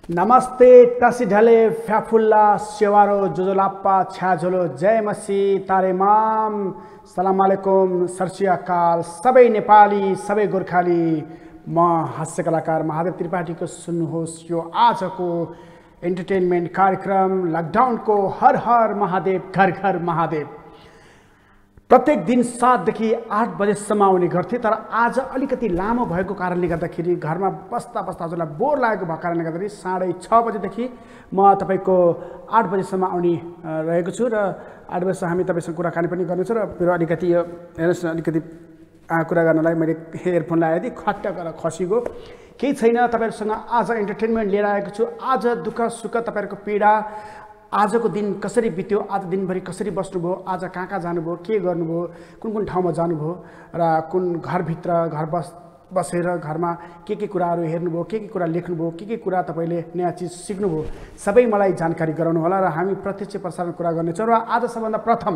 नमस्ते टसी ढले फ्याफुल्ला सेवारो जोजोलाप्पा छ्याझोलो जय मसी तारेमाम सलाम अलैकुम सरसियाकाल सबै नेपाली सबै गोर्खाली म हास्य कलाकार महादेव त्रिपाठीको सुन्नुहोस् यो आजको एन्टरटेनमेन्ट कार्यक्रम लकडाउनको हर हर महादेव घर घर महादेव। प्रत्येक दिन 7 देखि 8 बजेसम्म आउने गर्थे, तर आज अलिकति लामो भएको कारणले गर्दाखेरि घरमा बस्दा बस्दा हजुरलाई बोर लागेको भएको कारणले गर्दाखेरि 6:30 बजेदेखि म तपाईको 8 बजेसम्म आउने रहेको छु र 8 बजेसम्म हामी तपाईसँग कुराकानी पनि गर्नेछौँ। र मेरो अलिकति यो हेर्नुहोस् न, अलिकति कुरा गर्नलाई मैले हेडफोन लगाए थिएँ, खट्ट गरेर खसिगयो। केही छैन, तपाईहरुसँग आज एन्टरटेनमेन्ट लिएर आएको छु। आज दुःख सुख तपाईहरुको पीडा, आजको दिन कसरी बित्यो, आज दिनभरि कसरी बस्नुभयो, आज कहाँ कहाँ जानुभयो, के गर्नुभयो, कुन कुन ठाउँमा जानुभयो र कुन घरभित्र घर बसेर घरमा के कुराहरू हेर्नुभयो, के कुरा लेख्नुभयो, के कुरा तपाईले नयाँ चिज सिक्नुभयो, सबै मलाई जानकारी गराउनु होला र हामी प्रत्यक्ष प्रसारण कुरा गर्नेछौँ। र आज सबभन्दा प्रथम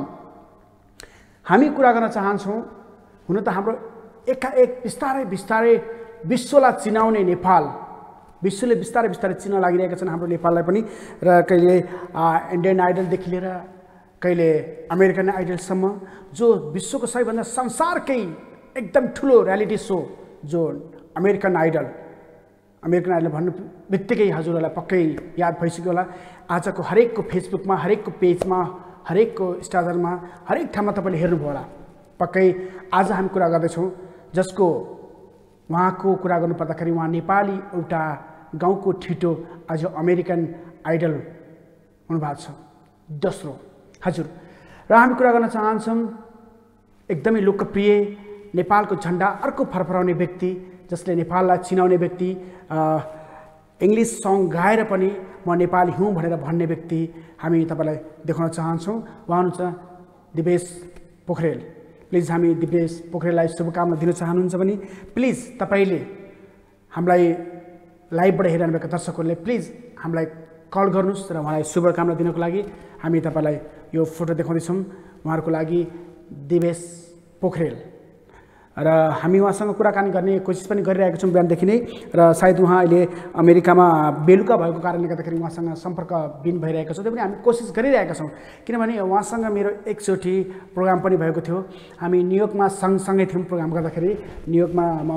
हामी कुरा गर्न चाहन्छौँ, हुन त हाम्रो एकाएक बिस्तारै बिस्तारै विश्वलाई चिनाउने नेपाल, विश्वले बिस्तारै बिस्तारै चिन्न लागिरहेका छन् हाम्रो नेपाललाई पनि। र कहिले इन्डियन आइडलदेखि लिएर कहिले अमेरिकन आइडलसम्म, जो विश्वको सबैभन्दा संसारकै एकदम ठुलो रियालिटी सो जो अमेरिकन आइडल भन्नु बित्तिकै हजुरहरूलाई पक्कै याद भइसक्यो होला। आजको हरेकको फेसबुकमा, हरेकको पेजमा, हरेकको स्टाजरमा, हरेक ठाउँमा तपाईँले हेर्नुभयो होला। पक्कै आज हामी कुरा गर्दैछौँ जसको उहाँको कुरा गर्नुपर्दाखेरि उहाँ नेपाली एउटा गाउँको ठिटो आज अमेरिकन आइडल हुनुभएको छ, दोस्रो हजुर। र हामी कुरा गर्न चाहन्छौँ एकदमै लोकप्रिय नेपालको झन्डा अर्को फरफराउने व्यक्ति, जसले नेपाललाई चिनाउने व्यक्ति, इङ्ग्लिस सङ गाएर पनि म नेपाली हुँ भनेर भन्ने व्यक्ति हामी तपाईँलाई देखाउन चाहन्छौँ। उहाँ हुनुहुन्छ दिवेश पोखरेल। प्लिज हामी दिवेश पोखरेललाई शुभकामना दिन चाहनुहुन्छ भने प्लिज तपाईँले हामीलाई लाइभबाट हेरिरहनुभएका दर्शकहरूले प्लिज हामीलाई कल गर्नुहोस् र उहाँलाई शुभकामना दिनको लागि हामी तपाईँलाई यो फोटो देखाउँदैछौँ। उहाँहरूको लागि दिवेश पोखरेल र हामी उहाँसँग कुराकानी गर्ने कोसिस पनि गरिरहेका छौँ बिहानदेखि नै। र सायद उहाँ अहिले अमेरिकामा बेलुका भएको कारणले गर्दाखेरि उहाँसँग सम्पर्क बिन भइरहेको छ, त्यो पनि हामी कोसिस गरिरहेका छौँ। किनभने उहाँसँग मेरो एकचोटि प्रोग्राम पनि भएको थियो, हामी न्युयोर्कमा सँगसँगै थियौँ प्रोग्राम गर्दाखेरि। न्युयोर्कमा म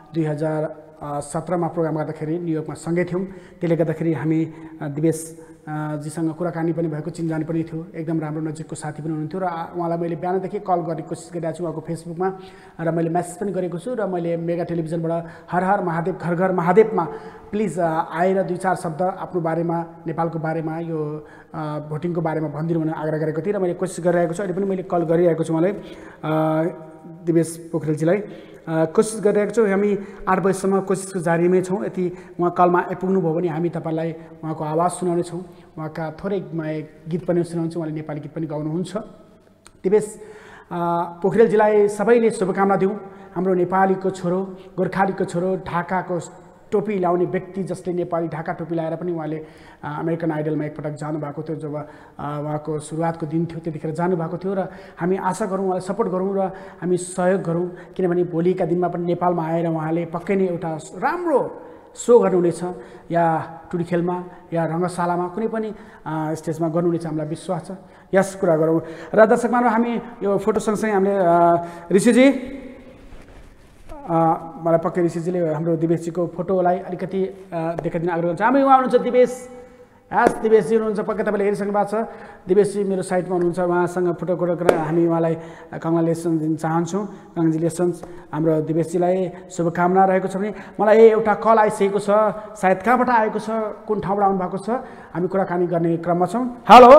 2017मा प्रोग्राम गर्दाखेरि न्युयोर्कमा सँगै थियौँ, त्यसले गर्दाखेरि हामी दिवेश जीसँग कुराकानी पनि भएको, चिनजान पनि थियो, एकदम राम्रो नजिकको साथी पनि हुनुहुन्थ्यो। र उहाँलाई मैले बिहानदेखि कल गर्ने कोसिस गरिरहेको छु उहाँको फेसबुकमा, र मैले मेसेज पनि गरेको छु। र मैले मेगा टेलिभिजनबाट हर हर महादेव घर घर महादेवमा प्लिज आएर 2-4 शब्द आफ्नो बारेमा, नेपालको बारेमा, यो भोटिङको बारेमा भनिदिनु भनेर आग्रह गरेको थिएँ र मैले कोसिस गरिरहेको छु। अहिले पनि मैले कल गरिरहेको छु उहाँलाई, दिवेश पोखरेलजीलाई कोसिस गरिरहेको छु। हामी 8 बजीसम्म कोसिसको जारीमै छौँ। यदि उहाँ कलमा आइपुग्नुभयो भने हामी तपाईँलाई उहाँको आवाज सुनाउनेछौँ, उहाँका थोरै गीत पनि सुनाउँछौँ, उहाँले नेपाली गीत पनि गाउनुहुन्छ। दिवेश पोखरेलजीलाई सबैले शुभकामना दिउँ। हाम्रो नेपालीको छोरो, गोर्खालीको छोरो, ढाकाको टोपी लाउने व्यक्ति, जसले नेपाली ढाका टोपी लाएर पनि उहाँले अमेरिकन आइडलमा एकपटक जानुभएको थियो, जब उहाँको सुरुवातको दिन थियो त्यतिखेर जानुभएको थियो। र हामी आशा गरौँ उहाँलाई सपोर्ट गरौँ र हामी सहयोग गरौँ, किनभने भोलिका दिनमा पनि नेपालमा आएर उहाँले पक्कै नै एउटा राम्रो सो गर्नुहुनेछ, या टुडी खेलमा या रङ्गशालामा कुनै पनि स्टेजमा गर्नुहुनेछ, हामीलाई विश्वास छ। यस कुरा गरौँ। र दर्शक मानव, हामी यो फोटो सँगसँगै हामीले ऋषिजी, मलाई पक्कै ऋषिजीले हाम्रो दिवेशजीको फोटोलाई अलिकति देखाइदिन आग्रह गर्छ। हामी उहाँ हुनुहुन्छ दिवेश, दिवेशजी हुनुहुन्छ, पक्कै तपाईँले हेरिसक्नु भएको छ। दिवेशजी मेरो साइडमा हुनुहुन्छ, उहाँसँग फोटो गरेर हामी उहाँलाई कङ्ग्रेचुलेसन दिन चाहन्छौँ। कङ्ग्रेचुलेसन्स हाम्रो दिवेशजीलाई, शुभकामना रहेको छ। भने मलाई एउटा कल आइसकेको छ, सायद कहाँबाट आएको छ, कुन ठाउँबाट आउनुभएको छ, हामी कुराकानी गर्ने क्रममा छौँ। हेलो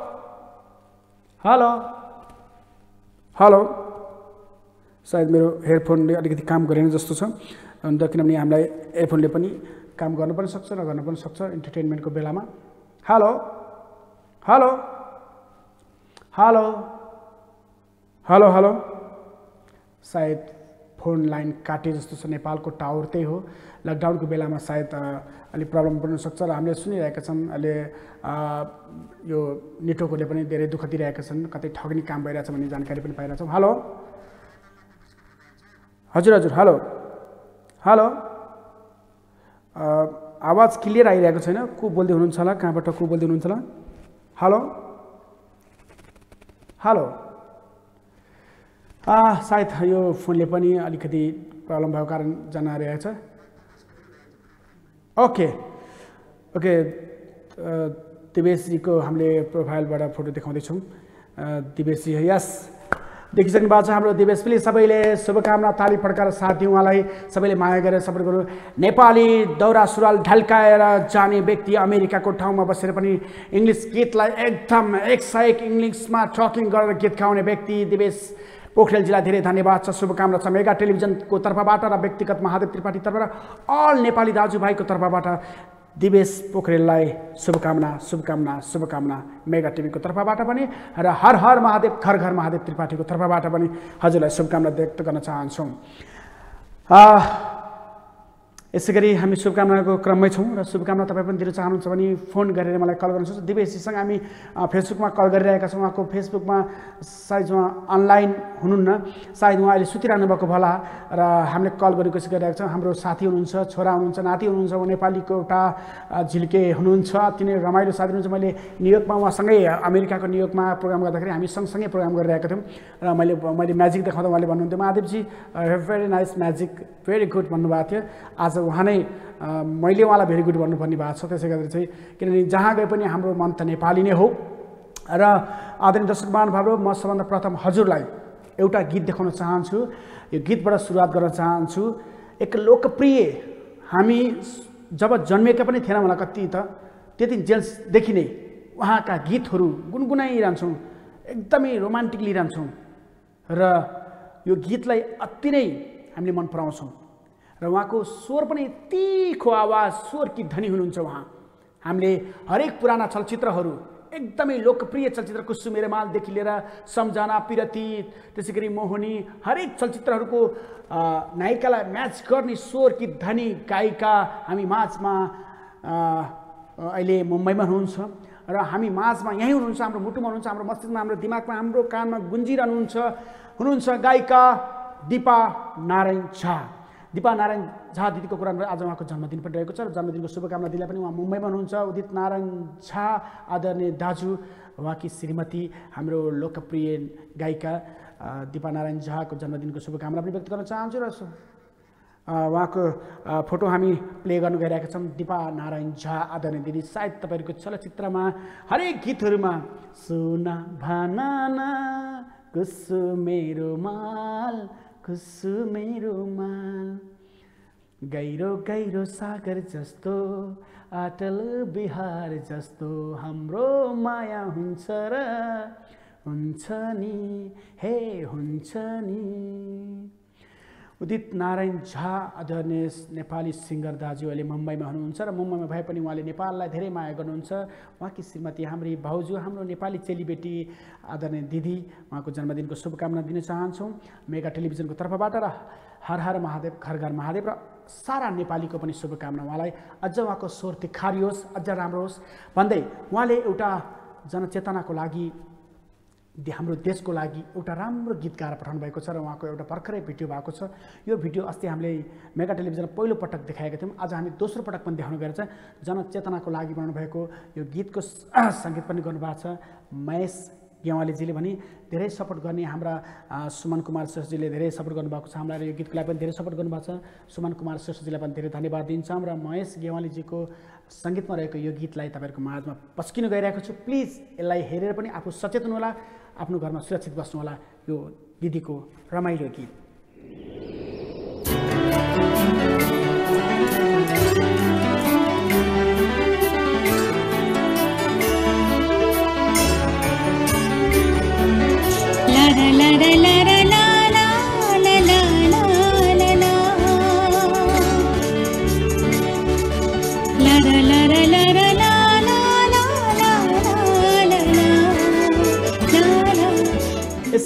हेलो हेलो, सायद मेरो हेडफोनले अलिकति काम गरेन जस्तो छ, अन्त किनभने हामीलाई एयरफोनले पनि काम गर्न पनि सक्छ, नगर्न पनि सक्छ इन्टरटेनमेन्टको बेलामा। Hello hello hello hello hello, सायद फोन लाइन काटे जस्तो छ, नेपालको टावर त्यही हो, लकडाउनको बेलामा सायद अलिक प्रब्लम पर्न सक्छ। र हामीले सुनिरहेका छौँ अहिले यो नेटवर्कहरूले पनि धेरै दुःख दिइरहेका छन्, कतै ठग्ने काम भइरहेछ भन्ने जानकारी पनि पाइरहेछौँ। हेलो हजुर हजुर, हेलो हेलो, आवाज क्लियर आइरहेको छैन। को बोल्दै हुनुहुन्छ होला? कहाँबाट को बोल्दै हुनुहुन्छ होला? Hello hello. सायद यो फोनले पनि अलिकति प्रब्लम भएको कारण जान आइरहेको छ। ओके ओके, दिवेशजीको हामीले प्रोफाइलबाट फोटो देखाउँदैछौँ। दिवेशजी यस देखिसक्नु भएको छ हाम्रो दिवेश। प्लिज सबैले शुभकामना ताली पड्काएर साथ दिउँ उहाँलाई। सबैले माया गरेर सपोर्ट गरौँ। नेपाली दौरा सुरुवाल ढल्काएर जाने व्यक्ति, अमेरिकाको ठाउँमा बसेर पनि इङ्ग्लिस गीतलाई एकदम 101 इङ्ग्लिसमा टकिङ गरेर गीत गाउने व्यक्ति दिवेश पोखरेलजीलाई धेरै धन्यवाद छ, शुभकामना छ मेगा टेलिभिजनको तर्फबाट र व्यक्तिगत महादेव त्रिपाठी तर्फबाट अल नेपाली दाजुभाइको तर्फबाट दिवेश पोखरेललाई शुभकामना शुभकामना शुभकामना। मेगा टिभीको तर्फबाट पनि र हर हर महादेव घर घर महादेव त्रिपाठीको तर्फबाट पनि हजुरलाई शुभकामना व्यक्त गर्न चाहन्छौँ। यसै गरी हामी शुभकामनाको क्रममै छौँ र शुभकामना तपाईँ पनि दिन चाहनुहुन्छ भने फोन गरेर मलाई कल गर्नुहोस्। दिवेशजीसँग हामी फेसबुकमा कल गरिरहेका छौँ। उहाँको फेसबुकमा सायद उहाँ अनलाइन हुनुहुन्न, सायद उहाँ अहिले सुतिरहनु भएको होला र हामीले कल गर्ने कोसिस गरिरहेका छौँ। हाम्रो साथी हुनुहुन्छ, छोरा हुनुहुन्छ, नाति हुनुहुन्छ, उहाँ नेपालीको एउटा झिल्के हुनुहुन्छ, तिनै रमाइलो साथी हुनुहुन्छ। मैले न्युयोर्कमा उहाँसँगै अमेरिकाको न्युयोर्कमा प्रोग्राम गर्दाखेरि हामी सँगसँगै प्रोग्राम गरिरहेका थियौँ र मैले म्याजिक देखाउँदा उहाँले भन्नुहुन्थ्यो Mahadevji very nice magic, very good भन्नुभएको थियो। आज उहाँ नै मैले उहाँलाई भेरी गुड भन्नुपर्ने भएको छ। त्यसै गरेर चाहिँ किनभने जहाँ गए पनि हाम्रो मन त नेपाली नै हो। र आदरणीय दर्शक महानुभावहरू, म सबभन्दा प्रथम हजुरलाई एउटा गीत देखाउन चाहन्छु। यो गीतबाट सुरुवात गर्न चाहन्छु। एक लोकप्रिय, हामी जब जन्मेका पनि थिएन होला कति त त्यति जेन्सदेखि नै उहाँका गीतहरू गुनगुनाइरहन्छौँ, एकदमै रोमान्टिक लिइरहन्छौँ र यो गीतलाई अति नै हामीले मन पराउँछौँ र उहाँको स्वर पनि तीखो आवाज, स्वरकी धनी हुनुहुन्छ उहाँ। हामीले हरेक पुराना चलचित्रहरू, एकदमै लोकप्रिय चलचित्र कुसुमे रुमालदेखि लिएर सम्झना, पिरती, त्यसै गरी मोहनी, हरेक चलचित्रहरूको नायिकालाई म्याच गर्ने स्वरकी धनी गायिका हामी माझमा अहिले मुम्बईमा हुनुहुन्छ र हामी माझमा यहीँ हुनुहुन्छ, हाम्रो मुटुमा हुनुहुन्छ, हाम्रो मस्तिष्कमा, हाम्रो दिमागमा, हाम्रो कानमा हुनुहुन्छ गायिका दिपा नारायण झा। दिपा नारायण झा दिदीको कुरा आज उहाँको जन्मदिन पनि रहेको छ र जन्मदिनको शुभकामना दिनलाई पनि उहाँ मुम्बईमा हुनुहुन्छ। उदित नारायण झा आदरणीय दाजु, उहाँकी श्रीमती, हाम्रो लोकप्रिय गायिका दिपा नारायण झाको जन्मदिनको शुभकामना पनि व्यक्त गर्न चाहन्छु। र उहाँको फोटो हामी प्ले गर्नु गइरहेका छौँ। दिपा नारायण झा आदरणीय दिदी, सायद तपाईँहरूको चलचित्रमा हरेक गीतहरूमा सोना भानाना कुसुमे रुमाल कुसुमे रुमाल, गहिरो गहिरो सागर जस्तो अटल बिहार जस्तो हाम्रो माया हुन्छ र हुन्छ नि, हे हुन्छ नि। उदित नारायण झा आदरणीय नेपाली सिङ्गर दाजु अहिले मुम्बईमा हुनुहुन्छ र मुम्बईमा भए पनि उहाँले नेपाललाई धेरै माया गर्नुहुन्छ। उहाँकी श्रीमती, हाम्री भाउजू, हाम्रो नेपाली चेलीबेटी आदरणीय दिदी, उहाँको जन्मदिनको शुभकामना दिन चाहन्छौँ मेगा टेलिभिजनको तर्फबाट र हर हर महादेव घर घर महादेव र सारा नेपालीको पनि शुभकामना। उहाँलाई अझ उहाँको स्वर तिखारियोस्, अझ राम्रो होस् भन्दै उहाँले एउटा जनचेतनाको लागि, हाम्रो देशको लागि एउटा राम्रो गीत गाएर पठाउनु भएको छ र उहाँको एउटा भर्खरै भिडियो भएको छ। यो भिडियो अस्ति हामीले मेगा टेलिभिजनमा पहिलो पटक देखाएका थियौँ, आज हामी दोस्रो पटक पनि देखाउनु गएर चाहिँ जनचेतनाको लागि बनाउनु भएको यो गीतको सङ्गीत पनि गर्नुभएको छ महेश गेवालीजीले। पनि धेरै सपोर्ट गर्ने हाम्रा सुमन कुमार श्रेष्ठजीले धेरै सपोर्ट गर्नुभएको छ हामीलाई, यो गीतको लागि पनि धेरै सपोर्ट गर्नुभएको छ। सुमन कुमार श्रेष्ठजीलाई पनि धेरै धन्यवाद दिन्छौँ र महेश गेवालीजीको सङ्गीतमा रहेको यो गीतलाई तपाईँहरूको माझमा पस्किनु गइरहेको छु। प्लिज यसलाई हेरेर पनि आफू सचेत हुनु होला, आफ्नो घरमा सुरक्षित बस्नु होला। यो दिदीको रमाइलो गीत। यसै गरी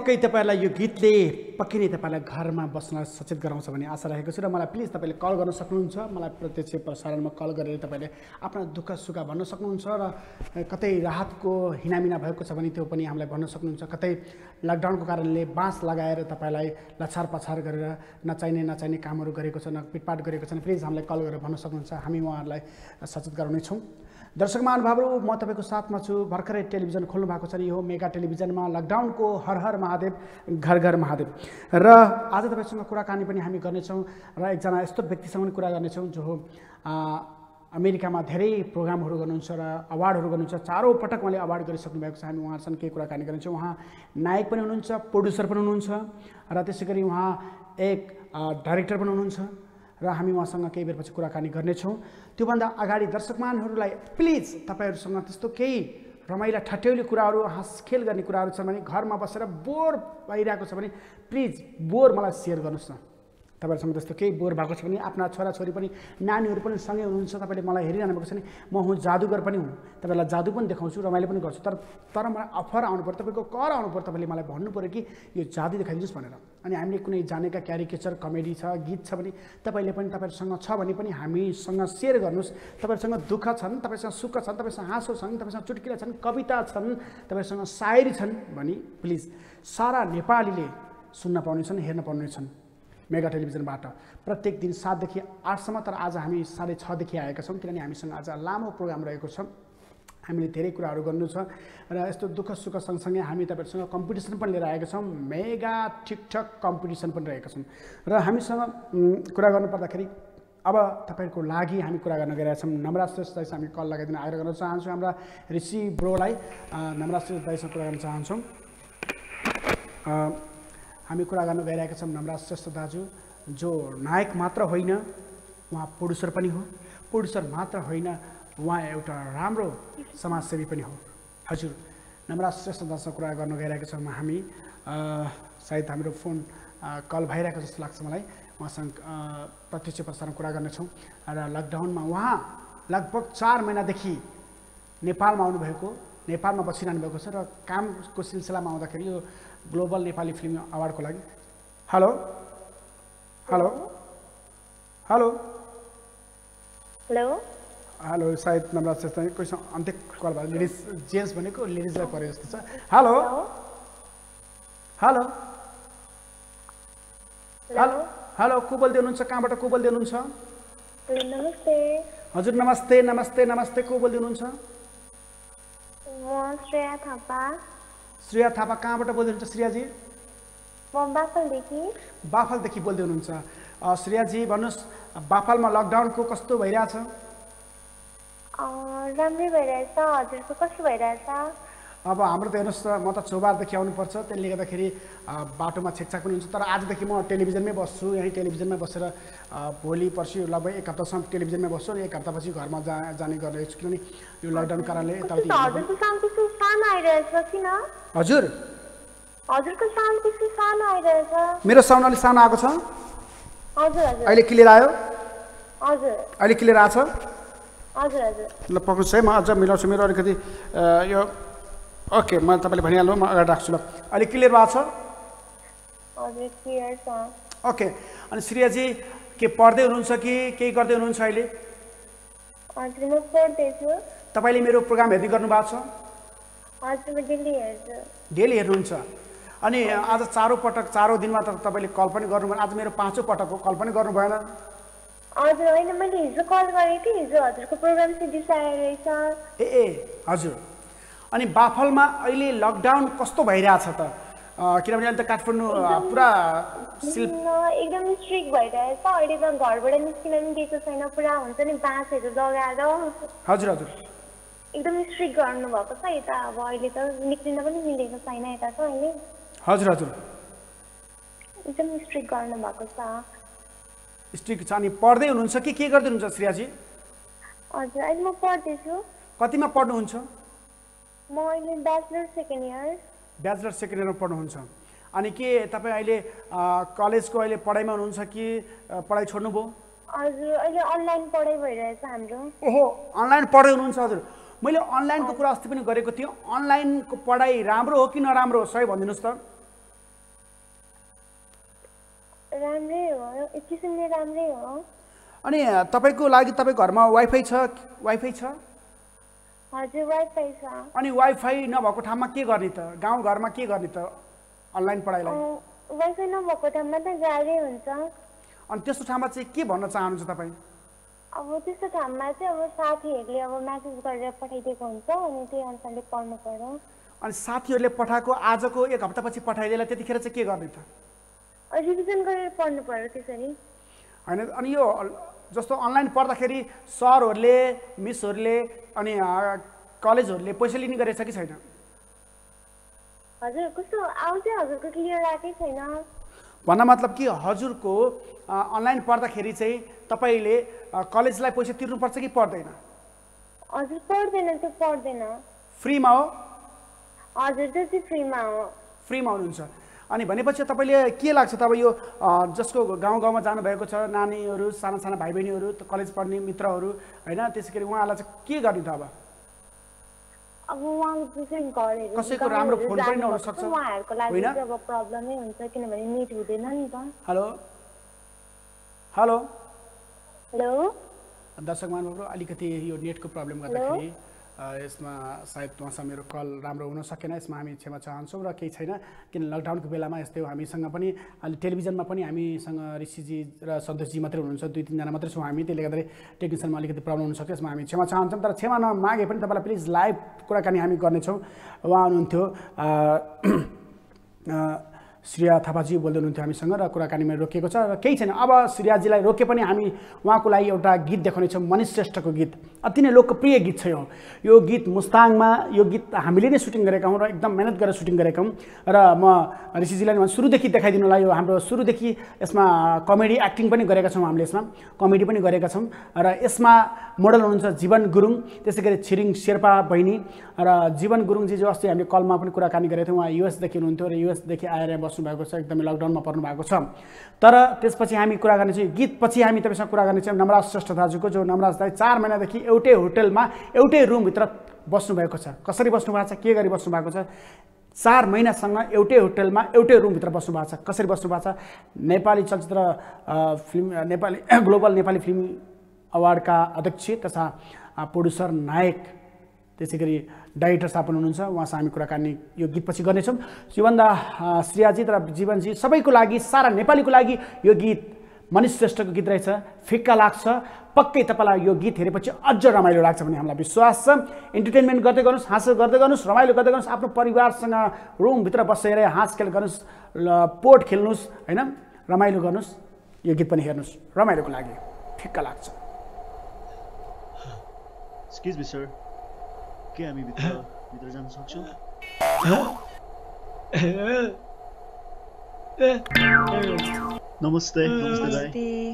पक्कै तपाईहरुलाई यो गीतले पक्कै नै तपाईहरुलाई घरमा बस्न सचेत गराउँछ भन्ने आशा राखेको छु र मलाई प्लिज तपाईले कल गर्न सक्नुहुन्छ मलाई प्रत्यक्ष प्रसारणमा कल गरेर तपाईले आफ्ना दुःख सुख भन्न सक्नुहुन्छ र कतै राहतको हिनामिना भएको छ भने त्यो पनि हामीलाई भन्न सक्नुहुन्छ कतै लकडाउनको कारणले बाँस लगाएर तपाईलाई लछार पछार गरेर नचाहिने कामहरू गरेको छ पिटपाट गरेको छ भने प्लिज हामीलाई कल गरेर भन्न सक्नुहुन्छ हामी उहाँहरूलाई सचेत गराउने छौं दर्शक महानुभावहरु म तपाईको साथमा छु भर्खरै टेलिभिजन खोल्नु भएको छ यो मेगा टेलिभिजनमा लकडाउनको हर हर महादेव घर घर महादेव र आज तपाईसँग कुराकानी पनि हामी गर्ने छौं र एकजना यस्तो व्यक्तिसँग पनि कुरा गर्ने छौं जो अमेरिकामा धेरै प्रोग्रामहरू गर्नुहुन्छ र अवार्डहरू गर्नुहुन्छ चारौं पटक उहाँले अवार्ड गरिसक्नु भएको छ हामी उहाँसँग केही कुराकानी गर्ने छौं उहाँ नायक पनि हुनुहुन्छ प्रोड्युसर पनि हुनुहुन्छ र त्यसैगरी उहाँ एक डाइरेक्टर पनि हुनुहुन्छ र हामी उहाँसँग केही बेरपछि कुराकानी गर्नेछौँ त्योभन्दा अगाडि दर्शकमानहरूलाई प्लिज तपाईहरुसँग त्यस्तो केही रमाइला ठट्यौली कुराहरू हाँसखेल गर्ने कुराहरू छन् भने घरमा बसेर बोर भइरहेको छ भने प्लिज बोर मलाई शेयर गर्नुस् न तपाईहरुसँग त्यस्तो केही बोर भएको छ भने आफ्ना छोराछोरी पनि नानीहरू पनि सँगै हुनुहुन्छ तपाईले मलाई हेरिरहनु भएको छ भने म हुँ जादुगर पनि हुँ तपाईलाई जादु पनि देखाउँछु रमाइलो पनि गर्छु तर मलाई अफर आउनु पर्यो तपाईको कर आउनु पर्यो तपाईले मलाई भन्नु पर्यो कि यो जादु देखाइदिनुस् भनेर अनि हामीले कुनै जानेका क्यारिकेचर कमेडी छ गीत छ भने तपाईले पनि तपाईहरुसँग छ भने पनि हामीसँग शेयर गर्नुस् तपाईहरुसँग दुःख छन् तपाईसँग सुख छन् तपाईसँग हाँसो छन् तपाईसँग चुटकिला छन् कविता छन् तपाईसँग शायरी छन् भने प्लिज सारा नेपालीले सुन्न पाउने छन् हेर्न पाउने छन् मेगा टेलिभिजनबाट प्रत्येक दिन 7 देखि 8 सम्म तर आज हामी 6:30 देखि आएका छौं किनभने हामीसँग आज लामो प्रोग्राम रहेको छ हामीले धेरै कुराहरू गर्नु छ र यस्तो दुःख सुख सँगसँगै हामी तपाईहरुसँग कम्पिटिसन पनि लिएर आएका छौं मेगा टिकटक कम्पिटिसन पनि रहेका छौं र हामीसँग कुरा गर्नु पर्दाखेरि अब तपाईहरुको लागि हामी कुरा गर्न गइरहेका छौं नमराज श्रेष्ठ दाइसँग हामी कल लगाइदिन आग्रह गर्न चाहन्छु हाम्रा ऋषि ब्रोलाई नमराज श्रेष्ठ दाइसँग कुरा गर्न चाहन्छौं हामी कुरा गर्न गइरहेका छौं नमराज श्रेष्ठ दाजु जो नायक मात्र होइन उहाँ प्रोड्युसर पनि हो प्रोड्युसर मात्र होइन उहाँ एउटा राम्रो समाजसेवी पनि हो हजुर नमराज श्रेष्ठ दाजसँग कुरा गर्न गइरहेका छौं हामी सायद हाम्रो फोन कल भइरहेको जस्तो लाग्छ मलाई उहाँसँग प्रत्यक्ष प्रसारण कुरा गर्नेछौं र लकडाउनमा उहाँ लगभग 4 महिनादेखि नेपालमा आउनु भएको नेपालमा बसिरहनु भएको छ र कामको सिलसिलामा आउँदाखेरि यो ग्लोबल नेपाली फिल्म अवार्डको लागि hello hello hello hello hello सायद नम्बर श्रेष्ठ कोहीसँग अन्त्य कल भयो लेडिज जेन्ट्स भनेको लेडिजलाई परे जस्तो छ हेलो हेलो हेलो को बोल्दै हुनुहुन्छ कहाँबाट को बोल्दै हुनुहुन्छ नमस्ते हजुर नमस्ते नमस्ते नमस्ते को बोल्दै हुनुहुन्छ म श्रेया थापा श्रेया थापा कहाँबाट बोल्दै हुनुहुन्छ श्रेयाजी म बाफलदेखि बोल्दै हुनुहुन्छ श्रेयाजी भन्नुस् बाफलमा लकडाउनको कस्तो भइरहेछ राम्रै भइरहेछ हजुरको कस्तो भइरहेछ अब हाम्रो त हेर्नुस् म त चौबारदेखि आउनुपर्छ त्यसले गर्दाखेरि बाटोमा छेकछाक पनि हुन्छ तर आजदेखि म टेलिभिजनमै बस्छु यही टेलिभिजनमै बसेर भोलि पर्सि लगभग एक हप्तासम्म टेलिभिजनमै बस्छु र एक हप्तापछि घरमा जाने गरेको छु किनभने यो लकडाउन कारणले यताउति हजुर हजुरको साउन्ड कस्तो सानो आइरहेछ मेरो साउन्ड अलि सानो आएको छ हजुर हजुर अहिले क्लियर आयो हजुर अहिले क्लियर आछ हजुर हजुर ल पक्नुहोस् है म अझ मिलाउँछु मेरो अलिकति यो ओके म तपाईले भनिहाल्नु म अगाडि राख्छु ल अहिले क्लियर भएको छ हजुर क्लियर छ ओके अनि श्रेयाजी के पढ्दै हुनुहुन्छ कि केही गर्दै हुनुहुन्छ अहिले हजुर म पढ्दैछु तपाईले मेरो प्रोग्राम हेर्दै गर्नु भएको छ हजुर म डेली हेर्छु डेली हेर्नुहुन्छ अनि आज चारौं दिनमा त तपाईले कल पनि गर्नुभयो आज मेरो 5औं पटक हो कल पनि गर्नु भएन हजुर हैन मैले हिजो कल गरेको थिएँ हिजो हजुरको प्रोग्राम सिडी आइरहेछ ए हजुर अनि बाफलमा अहिले लकडाउन कस्तो भइरहेछ त किनभने अहिले त काठमाडौँ पुरा एकदम स्ट्रिक्ट भइरहेछ अहिले त घरबाट निस्किन पनि दिएको छैन पुरा हुन्छ नि बाँसहरू लगाएर हजुर हजुर एकदम स्ट्रिक्ट गर्नु भएको छ यता अब अहिले त निस्किन पनि मिलेको छैन यता त अहिले हजुर हजुर एकदम स्ट्रिक्ट गर्नु भएको छ स्ट्रिक्ट छ अनि पढ्दै हुनुहुन्छ कि के गर्दै हुनुहुन्छ श्रेयाजी हजुर अहिले म पढ्दैछु कतिमा पढ्नुहुन्छ म अहिले ब्याचलर सेकेन्ड इयरमा पढ्नुहुन्छ अनि के तपाईँ अहिले कलेजको अहिले पढाइमा हुनुहुन्छ कि पढाइ छोड्नुभयो हजुर अहिले अनलाइन पढाइ भइरहेछ हाम्रो ओहो अनलाइन पढाइ हुनुहुन्छ हजुर मैले अनलाइनको कुरा अस्ति पनि गरेको थिएँ अनलाइनको पढाइ राम्रो हो कि नराम्रो हो सही भनिदिनुस् त राम्रै हो, एक किसिमले राम्रै हो। अनि तपाईको लागि तपाईको घरमा वाइफाई छ? हजुर वाइफाई छ। अनि वाइफाई नभएको ठाउँमा के गर्ने त? गाउँ घरमा के गर्ने त अनलाइन पढाइलाई? वाइफाई नभएको ठाउँमा त गाह्रै हुन्छ। अनि त्यस्तो ठाउँमा चाहिँ के भन्न चाहनुहुन्छ तपाईँ? अब त्यस्तो ठाउँमा चाहिँ अब साथीहरूले अब म्यासेज गरेर पठाइदिएको हुन्छ अनि त्यही अनुसारले पढ्नु पर्यो। अनि साथीहरूले पठाएको आजको 1 हप्तापछि पठाइदिएला, त्यतिखेर चाहिँ के गर्ने त? रिभिजन गरेर पढ्नु पर्यो त्यसरी। हैन, अनि यो जस्तो अनलाइन पढ्दाखेरि सरहरूले, मिसहरूले अनि कलेजहरूले पैसा लिने गरेछ कि छैन? हजुर कस्तो आउँछ हजुरको क्लियर आएकै छैन। भन्न मतलब कि हजुरको अनलाइन पढ्दाखेरि चाहिँ तपाईले कलेजलाई पैसा तिर्नुपर्छ कि पर्दैन? हजुर पर्दैन, त्यो पर्दैन। फ्रीमा हो? हजुर त्यो चाहिँ फ्रीमा हो। फ्रीमा हुनुहुन्छ। अनि भनेपछि तपाईले के लाग्छ त अब यो जसको गाउँ-गाउँमा जानुभएको छ, नानीहरू, साना भाइ बहिनीहरू, कलेज पढ्ने मित्रहरू हैन, त्यसैगरी उहाँलाई चाहिँ के गर्ने त अब? अब उहाँको चाहिँ घरहरू कसैको राम्रो फोन पनि नहुन सक्छ, उहाँहरूको लागि चाहिँ अब प्रब्लमै हुन्छ किनभने नेट हुँदैन नि त। हेलो हेलो हेलो दर्शक महानुभावहरू, अलिकति यो नेटको प्रब्लम गर्दाखेरि यसमा सायद उहाँसँग मेरो कल राम्रो हुन सकेन। यसमा हामी क्षमा चाहन्छौँ र केही छैन, किन लकडाउनको बेलामा यस्तै हो। हामीसँग पनि अहिले टेलिभिजनमा पनि हामीसँग ऋषिजी र सन्तोषजी मात्रै हुनुहुन्छ, 2-3 जना मात्रै छौँ हामी, त्यसले गर्दाखेरि टेक्निसियनमा अलिकति प्रब्लम हुनसक्यो। यसमा हामी क्षमा चाहन्छौँ, तर क्षमा नमागे पनि तपाईँलाई प्लिज लाइभ कुराकानी हामी गर्नेछौँ। उहाँ हुनुहुन्थ्यो श्रेया थापाजी बोल्दै हुनुहुन्थ्यो हामीसँग र कुराकानीमा रोकिएको छ र केही छैन। अब श्रेयाजीलाई रोके पनि हामी उहाँको लागि एउटा गीत देखाउनेछौँ, मनिष श्रेष्ठको गीत। अति नै लोकप्रिय गीत छ यो गीत मुस्ताङमा यो गीत हामीले नै सुटिङ गरेका हौँ र एकदम मेहनत गरेर सुटिङ गरेका हौँ। र म ऋषिजीलाई सुरुदेखि देखाइदिनुलाई, यो हाम्रो सुरुदेखि यसमा कमेडी एक्टिङ पनि गरेका छौँ, हामीले यसमा कमेडी पनि गरेका छौँ र यसमा मोडल हुनुहुन्छ जीवन गुरुङ, त्यसै गरी छिरिङ शेर्पा बहिनी र जीवन गुरुङजी जो अस्ति हामीले कलमा पनि कुराकानी गरेका थियौँ। उहाँ युएसदेखि हुनुहुन्थ्यो र युएसदेखि आएर बस्नुभएको छ, एकदमै लकडाउनमा पर्नु भएको छ। तर त्यसपछि हामी कुरा गर्ने चाहिँ गीत पछि हामी तपाईँसँग कुरा गर्ने चाहिँ नमराज श्रेष्ठ दाजुको, जो नमराज दाइ 4 महिनादेखि एउटै होटलमा एउटै रुमभित्र बस्नुभएको छ। कसरी बस्नुभएको छ, के गरी बस्नुभएको छ? 4 महिनासँग एउटै होटलमा एउटै रुमभित्र बस्नुभएको छ। कसरी बस्नुभएको छ? नेपाली चलचित्र film Nepali global Nepali film अवार्डका अध्यक्ष तथा प्रोड्युसर नायक, त्यसै गरी डाइरेक्टर साहब पनि हुनुहुन्छ, उहाँसँग हामी कुराकानी यो गीतपछि गर्नेछौँ। योभन्दा श्रेयाजी र जीवनजी सबैको लागि, सारा नेपालीको लागि यो गीत मनिष श्रेष्ठको गीत रहेछ। फिक्का लाग्छ, पक्कै तपाईँलाई यो गीत हेरेपछि अझ रमाइलो लाग्छ भन्ने हामीलाई विश्वास छ। इन्टरटेनमेन्ट गर्दै गर्नुहोस्, हाँसो गर्दै गर्नुहोस्, रमाइलो गर्दै गर्नुहोस्, आफ्नो परिवारसँग रुमभित्र बसेर हाँसखेल गर्नुहोस्, पोट खेल्नुहोस् होइन, रमाइलो गर्नुहोस्। यो गीत पनि हेर्नुहोस् रमाइलोको लागि। फिक्का लाग्छ। एक्सक्युज मी सर, के हामी भित्र जान सक्छौँ? नमस्ते। नमस्ते दाइ।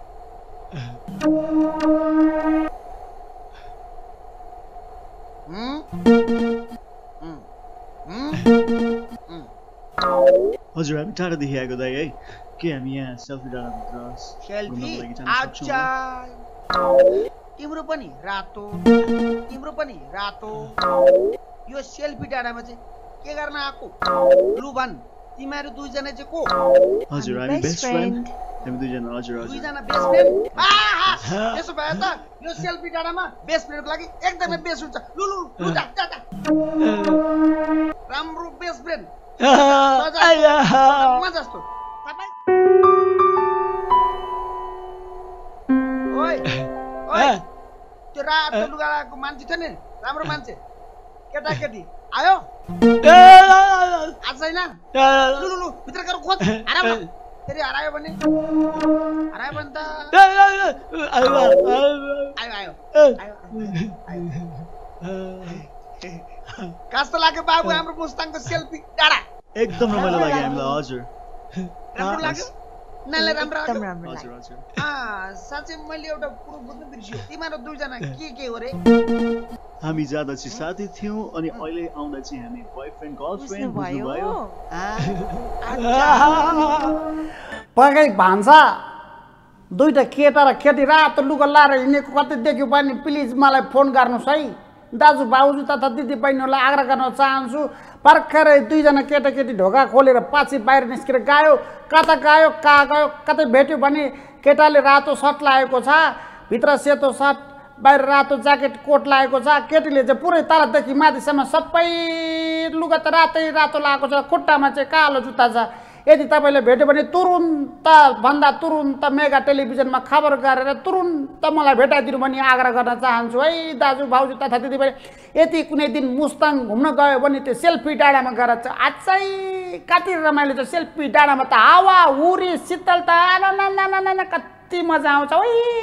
हजुर हामी टाढादेखि आएको दाइ है, के हामी यहाँ सेल्फी डाँडाभित्र सेल्फी? अच्छा, तिम्रो पनि रातो, तिम्रो पनि रातो, यो सेल्फी डाँडामा चाहिँ के गर्न आएको? लु भन्, तिमीहरू दुईजना चाहिँ को? हजुर हामी बेस्ट फ्रेन्ड, हामी दुईजना। हजुर हजुर दुईजना बेस्ट फ्रेन्ड? त्यसो भए त यो सेल्फी डाँडामा बेस्ट फ्रेन्डको लागि एकदमै बेस्ट हुन्छ। लु लु लु जा जा जा, राम्रो बेस्ट फ्रेन्ड म जस्तो तपाईँ। ओइ ओइ, त्यो रातो लुगा लगाएको मान्छे थियो नि, राम्रो मान्छे, केटाकेटी आयो आज छैन? लु लु लु भित्र गएर खोज, हराम न। फेरि हरायो भने त आयो आयो कस्तो लाग्यो बाबु हाम्रो मुस्ताङको सेल्फी डाँडा? एकदम रमाइलो लाग्यो हामीलाई। हजुर राम्रो लाग्यो? नानीलाई राम्रो लाग्यो? हजुर हजुर। साँच्चै मैले एउटा कुरो बुझ्नु बिर्सियो, तिमीहरू दुईजना के हो रे? हामी जाँदा चाहिँ साथी थियौँ अनि अहिले आउँदा चाहिँ हामी बोयफ्रेन्ड गर्लफ्रेन्ड बुझ्नुभयो। पक्कै भान्सा दुईटा केटा र केटी रातो लुगा लाएर हिँडेको कतै देख्यो भने प्लिज मलाई फोन गर्नुहोस् है। दाजु भाउजू तथा दिदी बहिनीहरूलाई आग्रह गर्न चाहन्छु भर्खरै दुईजना केटाकेटी ढोका खोलेर पछि बाहिर निस्केर गयो कता गयो कहाँ गयो कतै भेट्यो भने केटाले रातो सर्ट लगाएको छ भित्र सेतो सर्ट बाहिर रातो ज्याकेट कोट लगाएको छ केटीले चाहिँ पुरै तलदेखि माथिसम्म सबै लुगा त रातो लगाएको छ खुट्टामा चाहिँ कालो जुत्ता छ यदि तपाईँले भेट्यो भने तुरुन्त मेगा टेलिभिजनमा खबर गरेर तुरुन्त मलाई भेटाइदिनु भनी आग्रह गर्न चाहन्छु है दाजु भाउजू तथा दिदीबहिनी यति कुनै दिन मुस्ताङ घुम्न गयो भने त्यो सेल्फी डाँडामा गएर चाहिँ अझै कति रमाइलो छ सेल्फी डाँडामा त हावा हुरी शीतलता कति मजा आउँछ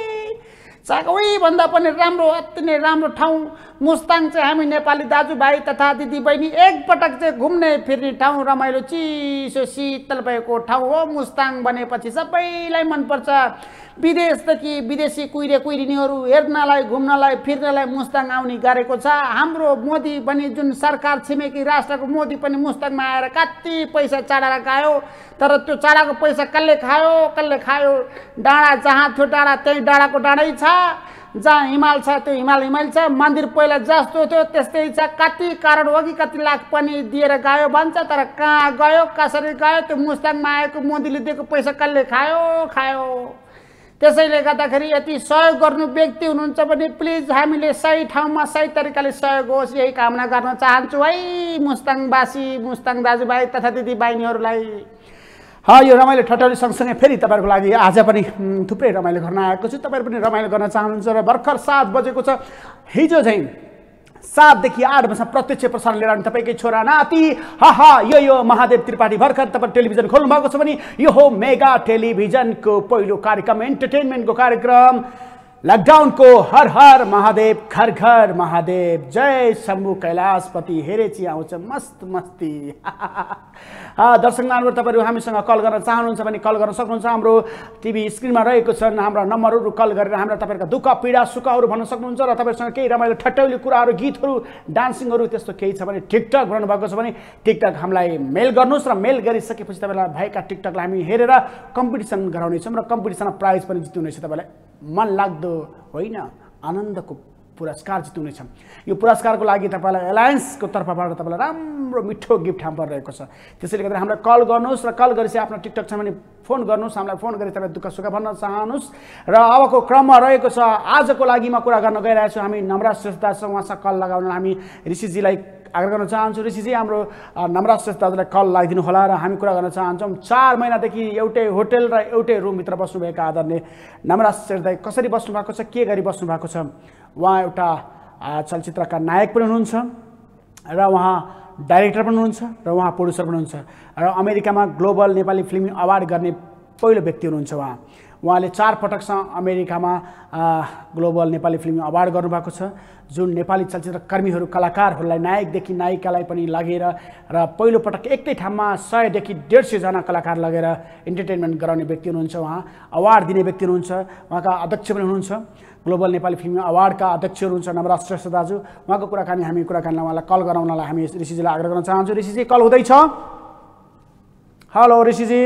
है भन्दा पनि राम्रो अति नै राम्रो ठाउँ मुस्ताङ चाहिँ हामी नेपाली दाजुभाइ तथा दिदीबहिनी एकपटक चाहिँ घुम्ने फिर्ने ठाउँ रमाइलो चिसो शीतल भएको ठाउँ हो मुस्ताङ भनेपछि सबैलाई मनपर्छ विदेशदेखि विदेशी कुहिरे-कुहिरिनीहरू हेर्नलाई घुम्नलाई फिर्नलाई मुस्ताङ आउने गरेको छ हाम्रो मोदी पनि जुन सरकार छिमेकी राष्ट्रको मोदी पनि मुस्ताङमा आएर कति पैसा चाडाएर गयो तर त्यो चाडाको पैसा कसले खायो डाँडा जहाँ थियो डाँडा त्यही डाँडाको डाँडै छ जहाँ हिमाल छ त्यो हिमाल छ मन्दिर पहिला जस्तो थियो त्यस्तै छ कति करोड हो कि कति लाख पनि दिएर गयो भन्छ तर कहाँ गयो कसरी गयो त्यो मुस्ताङमा आएको मोदीले दिएको पैसा कसले खायो त्यसैले गर्दाखेरि यति सहयोग गर्नु व्यक्ति हुनुहुन्छ भने प्लिज हामीले सही ठाउँमा सही तरिकाले सहयोग होस् यही कामना गर्न चाहन्छु है मुस्ताङवासी मुस्ताङ दाजुभाइ तथा दिदीबहिनीहरूलाई यो रमाइलो ठट्यौली सँगसँगै फेरि तपाईँहरूको लागि आज पनि थुप्रै रमाइलो गर्न आएको छु तपाईँहरू पनि रमाइलो गर्न चाहनुहुन्छ र भर्खर 7 बजेको छ हिजो चाहिँ 7 देखि 8 बजेसम्म प्रत्यक्ष प्रसारण लिएर आउने तपाईँकै छोरा नाति यो महादेव त्रिपाठी भर्खर तपाईँ टेलिभिजन खोल्नु भएको छ भने यो हो मेगा टेलिभिजनको पहिलो कार्यक्रम एन्टरटेनमेन्टको कार्यक्रम लकडाउनको हर हर महादेव घर घर महादेव जय शम्भु कैलाशपति हेरेची आउँछ मस्त मस्ती दर्शक महानुभाव तपाईँहरू हामीसँग कल गर्न चाहनुहुन्छ भने कल गर्न सक्नुहुन्छ हाम्रो टिभी स्क्रिनमा रहेको छन् हाम्रा नम्बरहरू कल गरेर हाम्रा तपाईँहरूका दुःख पीडा सुखहरू भन्न सक्नुहुन्छ र तपाईँसँग केही रमाइलो ठट्यौली कुराहरू गीतहरू डान्सिङहरू त्यस्तो केही छ भने टिकटक गर्नु भएको छ भने टिकटक हामीलाई मेल गर्नुहोस् र मेल गरिसकेपछि तपाईँलाई भएका टिकटकलाई हामी हेरेर कम्पिटिसन गराउनेछौँ र कम्पिटिसनमा प्राइज पनि जित्नुहुनेछ तपाईँलाई मन लाग्दो होइन आनन्दको पुरस्कार जित्नुहुनेछ यो पुरस्कारको लागि तपाईँलाई एलायन्सको तर्फबाट तपाईँलाई राम्रो मिठो गिफ्ट हाम्रो रहेको छ त्यसैले गर्दा हामीलाई कल गर्नुहोस् र कल गरेपछि आफ्नो टिकटक छ भने फोन गर्नुहोस् हामीलाई फोन गरी तपाईँ दुःख सुख भन्न चाहनुहोस् र अबको क्रममा रहेको छ आजको लागि म कुरा गर्न गइरहेको छु हामी नम्रता श्रेष्ठसँग उहाँसँग कल लगाउन हामी ऋषिजीलाई आग्रह गर्न चाहन्छु ऋषिजी हाम्रो नम्रता श्रेष्ठ दाजुलाई कल लगाइदिनु होला र हामी कुरा गर्न चाहन्छौँ 4 महिनादेखि एउटै होटल र एउटै रुमभित्र बस्नुभएका आदरणीय नम्रता श्रेष्ठ दाइ कसरी बस्नु भएको छ के गरी बस्नु भएको छ उहाँ एउटा चलचित्रका नायक पनि हुनुहुन्छ र उहाँ डाइरेक्टर पनि हुनुहुन्छ र उहाँ प्रोड्युसर पनि हुनुहुन्छ र अमेरिकामा ग्लोबल नेपाली फिल्म अवार्ड गर्ने पहिलो व्यक्ति हुनुहुन्छ उहाँले 4 पटकसँग अमेरिकामा ग्लोबल नेपाली फिल्म अवार्ड गर्नुभएको छ जुन नेपाली चलचित्र कर्मीहरू कलाकारहरूलाई नायकदेखि नायिकालाई पनि लगेर र पहिलो पटक एकै ठाउँमा 100 देखि 150 जना कलाकार लगेर एन्टरटेनमेन्ट गराउने व्यक्ति हुनुहुन्छ उहाँ अवार्ड दिने व्यक्ति हुनुहुन्छ उहाँका अध्यक्ष पनि हुनुहुन्छ ग्लोबल नेपाली फिल्म अवार्डका अध्यक्ष हुनुहुन्छ नम्रता श्रेष्ठ दाजु उहाँको कुराकानीलाई उहाँलाई कल गराउनलाई हामी ऋषिजीलाई आग्रह गर्न चाहन्छु ऋषिजी कल हुँदैछ हेलो ऋषिजी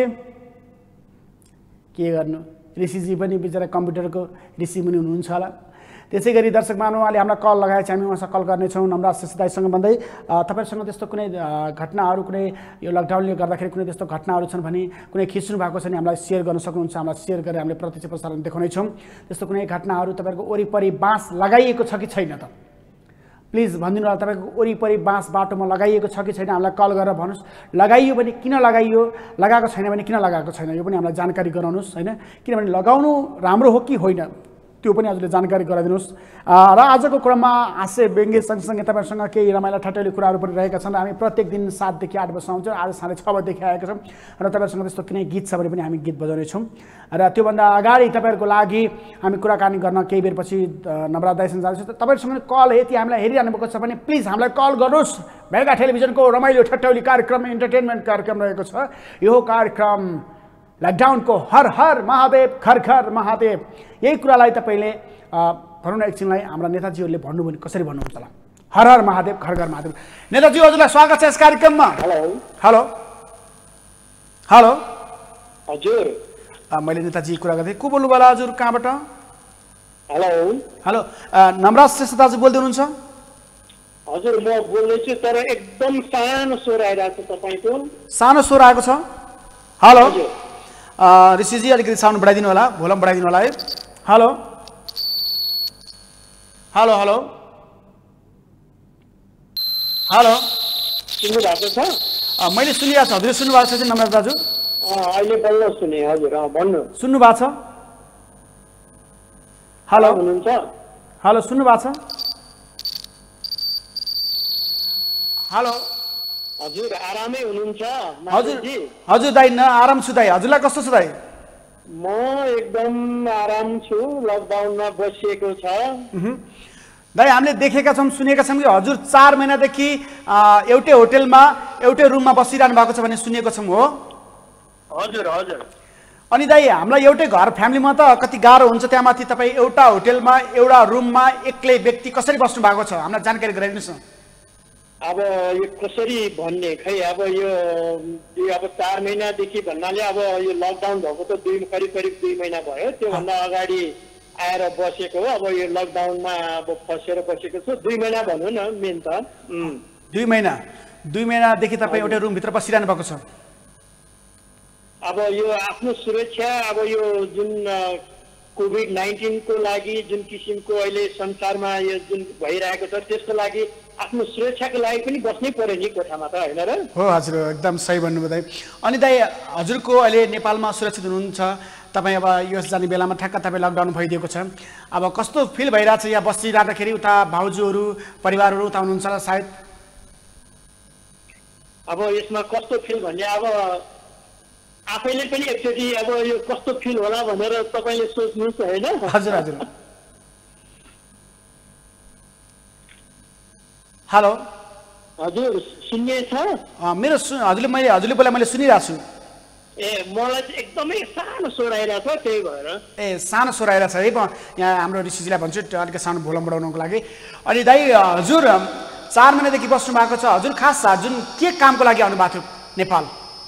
के गर्नु ऋषिजी पनि बिचरा कम्प्युटरको ऋषि मुनि हुनुहुन्छ होला त्यसै गरी दर्शक महानुभावले हामीलाई कल लगाएछ हामी उहाँसँग कल गर्नेछौँ नम्रता श्रेष्ठ दाइसँग भन्दै तपाईँहरूसँग त्यस्तो कुनै घटनाहरू कुनै यो लकडाउनले गर्दाखेरि कुनै त्यस्तो घटनाहरू छन् भने कुनै खिच्नु भएको छ भने हामीलाई सेयर गर्न सक्नुहुन्छ हामीलाई सेयर गरेर हामीले प्रत्यक्ष प्रसारण देखाउनेछौँ त्यस्तो कुनै घटनाहरू तपाईँहरूको वरिपरि बाँस लगाइएको छ कि छैन त प्लिज भनिदिनु होला तपाईँको वरिपरि बाँस बाटोमा लगाइएको छ कि छैन हामीलाई कल गरेर भन्नुहोस् लगाइयो भने किन लगाइयो लगाएको छैन भने किन लगाएको छैन यो पनि हामीलाई जानकारी गराउनुहोस् होइन किनभने लगाउनु राम्रो हो कि होइन त्यो पनि हजुरले जानकारी गराइदिनुहोस् र आजको क्रममा हास्य व्यङ्ग्य सँगसँगै तपाईँहरूसँग केही रमाइलो ठट्यौली कुराहरू पनि रहेका छन् हामी प्रत्येक दिन 7 देखि 8 बजीसम्म आउँछौँ आज 6:30 बजेदेखि आएका छौँ र तपाईँहरूसँग त्यस्तो कुनै गीत छ भने पनि हामी गीत बजाउनेछौँ र त्योभन्दा अगाडि तपाईँहरूको लागि हामी कुराकानी गर्न केही बेरपछि नम्रता दाइसँग जान्छौँ तपाईँहरूसँग कल यति हामीलाई हेरिरहनु भएको छ भने प्लिज हामीलाई कल गर्नुहोस् मेगा टेलिभिजनको रमाइलो ठट्यौली कार्यक्रम एन्टरटेनमेन्ट कार्यक्रम रहेको छ यो कार्यक्रम लकडाउनको हर हर महादेव घर घर महादेव यही कुरालाई तपाईँले भनौँ न एकछिनलाई हाम्रा नेताजीहरूले भन्नु भने कसरी भन्नुहुन्छ होला हर हर महादेव घर घर महादेव नेताजी हजुरलाई स्वागत छ यस कार्यक्रममा हेलो हेलो हजुर मैले नेताजी कुरा गर्दै को बोल्नु होला हजुर कहाँबाट हेलो हेलो नम्रता श्रेष्ठ दाजु बोल्दै हुनुहुन्छ हजुर म बोल्दैछु तर एकदम सानो स्वर आइरहेको छ तपाईँको। सानो स्वर आएको छ। हेलो ऋषिजी अलिकति साउन्ड बढाइदिनु होला, भोल्युम बढाइदिनु होला है। हेलो हेलो हेलो हेलो सुन्नु भएको छ? मैले सुनिरहेको छु। हजुरले सुन्नु भएको छ नम्बर दाजु? अहिले बल्ल सुने हजुर। भन्नु सुन्नु भएको छ? हेलो हुनुहुन्छ? हेलो सुन्नु भएको छ? हेलो हजुर आरामै हुनुहुन्छ? हजुर हजुर दाइ न आराम छु दाइ। हजुरलाई कस्तो छ दाइ? म एकदम आराम छु। लकडाउनमा बसिएको छ। दाइ हामीले देखेका छौँ, सुनेका छौँ कि हजुर 4 महिनादेखि एउटै होटेलमा एउटै रुममा बसिरहनु भएको छ भन्ने सुनेको छौँ, हो? हजुर हजुर। अनि दाइ हामीलाई एउटै घर फ्यामिलीमा त कति गाह्रो हुन्छ, त्यहाँमाथि तपाईँ एउटा होटेलमा एउटा रुममा एक्लै व्यक्ति कसरी बस्नु भएको छ? हामीलाई जानकारी गराइदिनुहोस् न। अब यो कसरी भन्ने खै, अब यो अब 4 महिनादेखि भन्नाले अब यो लकडाउन भएको त करिब 2 महिना भयो। त्योभन्दा अगाडि आएर बसेको हो। अब यो लकडाउनमा अब फसेर बसेको छु। 2 महिना भनौँ न मेन त। 2 महिनादेखि तपाईँ एउटै रुमभित्र बसिरहनु भएको छ। अब यो आफ्नो सुरक्षा, अब यो जुन कोभिड-19 को लागि जुन किसिमको अहिले संसारमा यो जुन भइरहेको छ त्यसको लागि आफ्नो सुरक्षाको लागि पनि बस्नै पर्यो नि कोठामा त, होइन र? हो हजुर एकदम सही भन्नुभयो दाइ। अनि दाइ हजुरको अहिले नेपालमा सुरक्षित हुनुहुन्छ? तपाईँ अब युएस जाने बेलामा ठ्याक्क तपाईँ लकडाउन भइदिएको छ। अब कस्तो फिल भइरहेछ यहाँ बसिरहँदाखेरि? उता भाउजूहरू परिवारहरू उता हुनुहुन्छ होला सायद? अब यसमा कस्तो फिल भन्ने अब आफैले पनि एकचोटि अब यो कस्तो फिल होला भनेर तपाईँले सोच्नुहोस्, होइन? हजुर हजुर। हेलो हजुर सुन्ने छ? मेरो हजुरले बोला मैले सुनिरहेको छु। मलाई चाहिँ एकदमै सानो स्वर आइरहेको छ, त्यही भएर। सानो स्वर आइरहेको छ है। म यहाँ हाम्रो ऋषिजीलाई भन्छु अलिकति सानो भोल्युम बढाउनको लागि। अनि दाइ हजुर 4 महिनादेखि बस्नु भएको छ। हजुर खास जुन के कामको लागि आउनु भएको थियो नेपाल?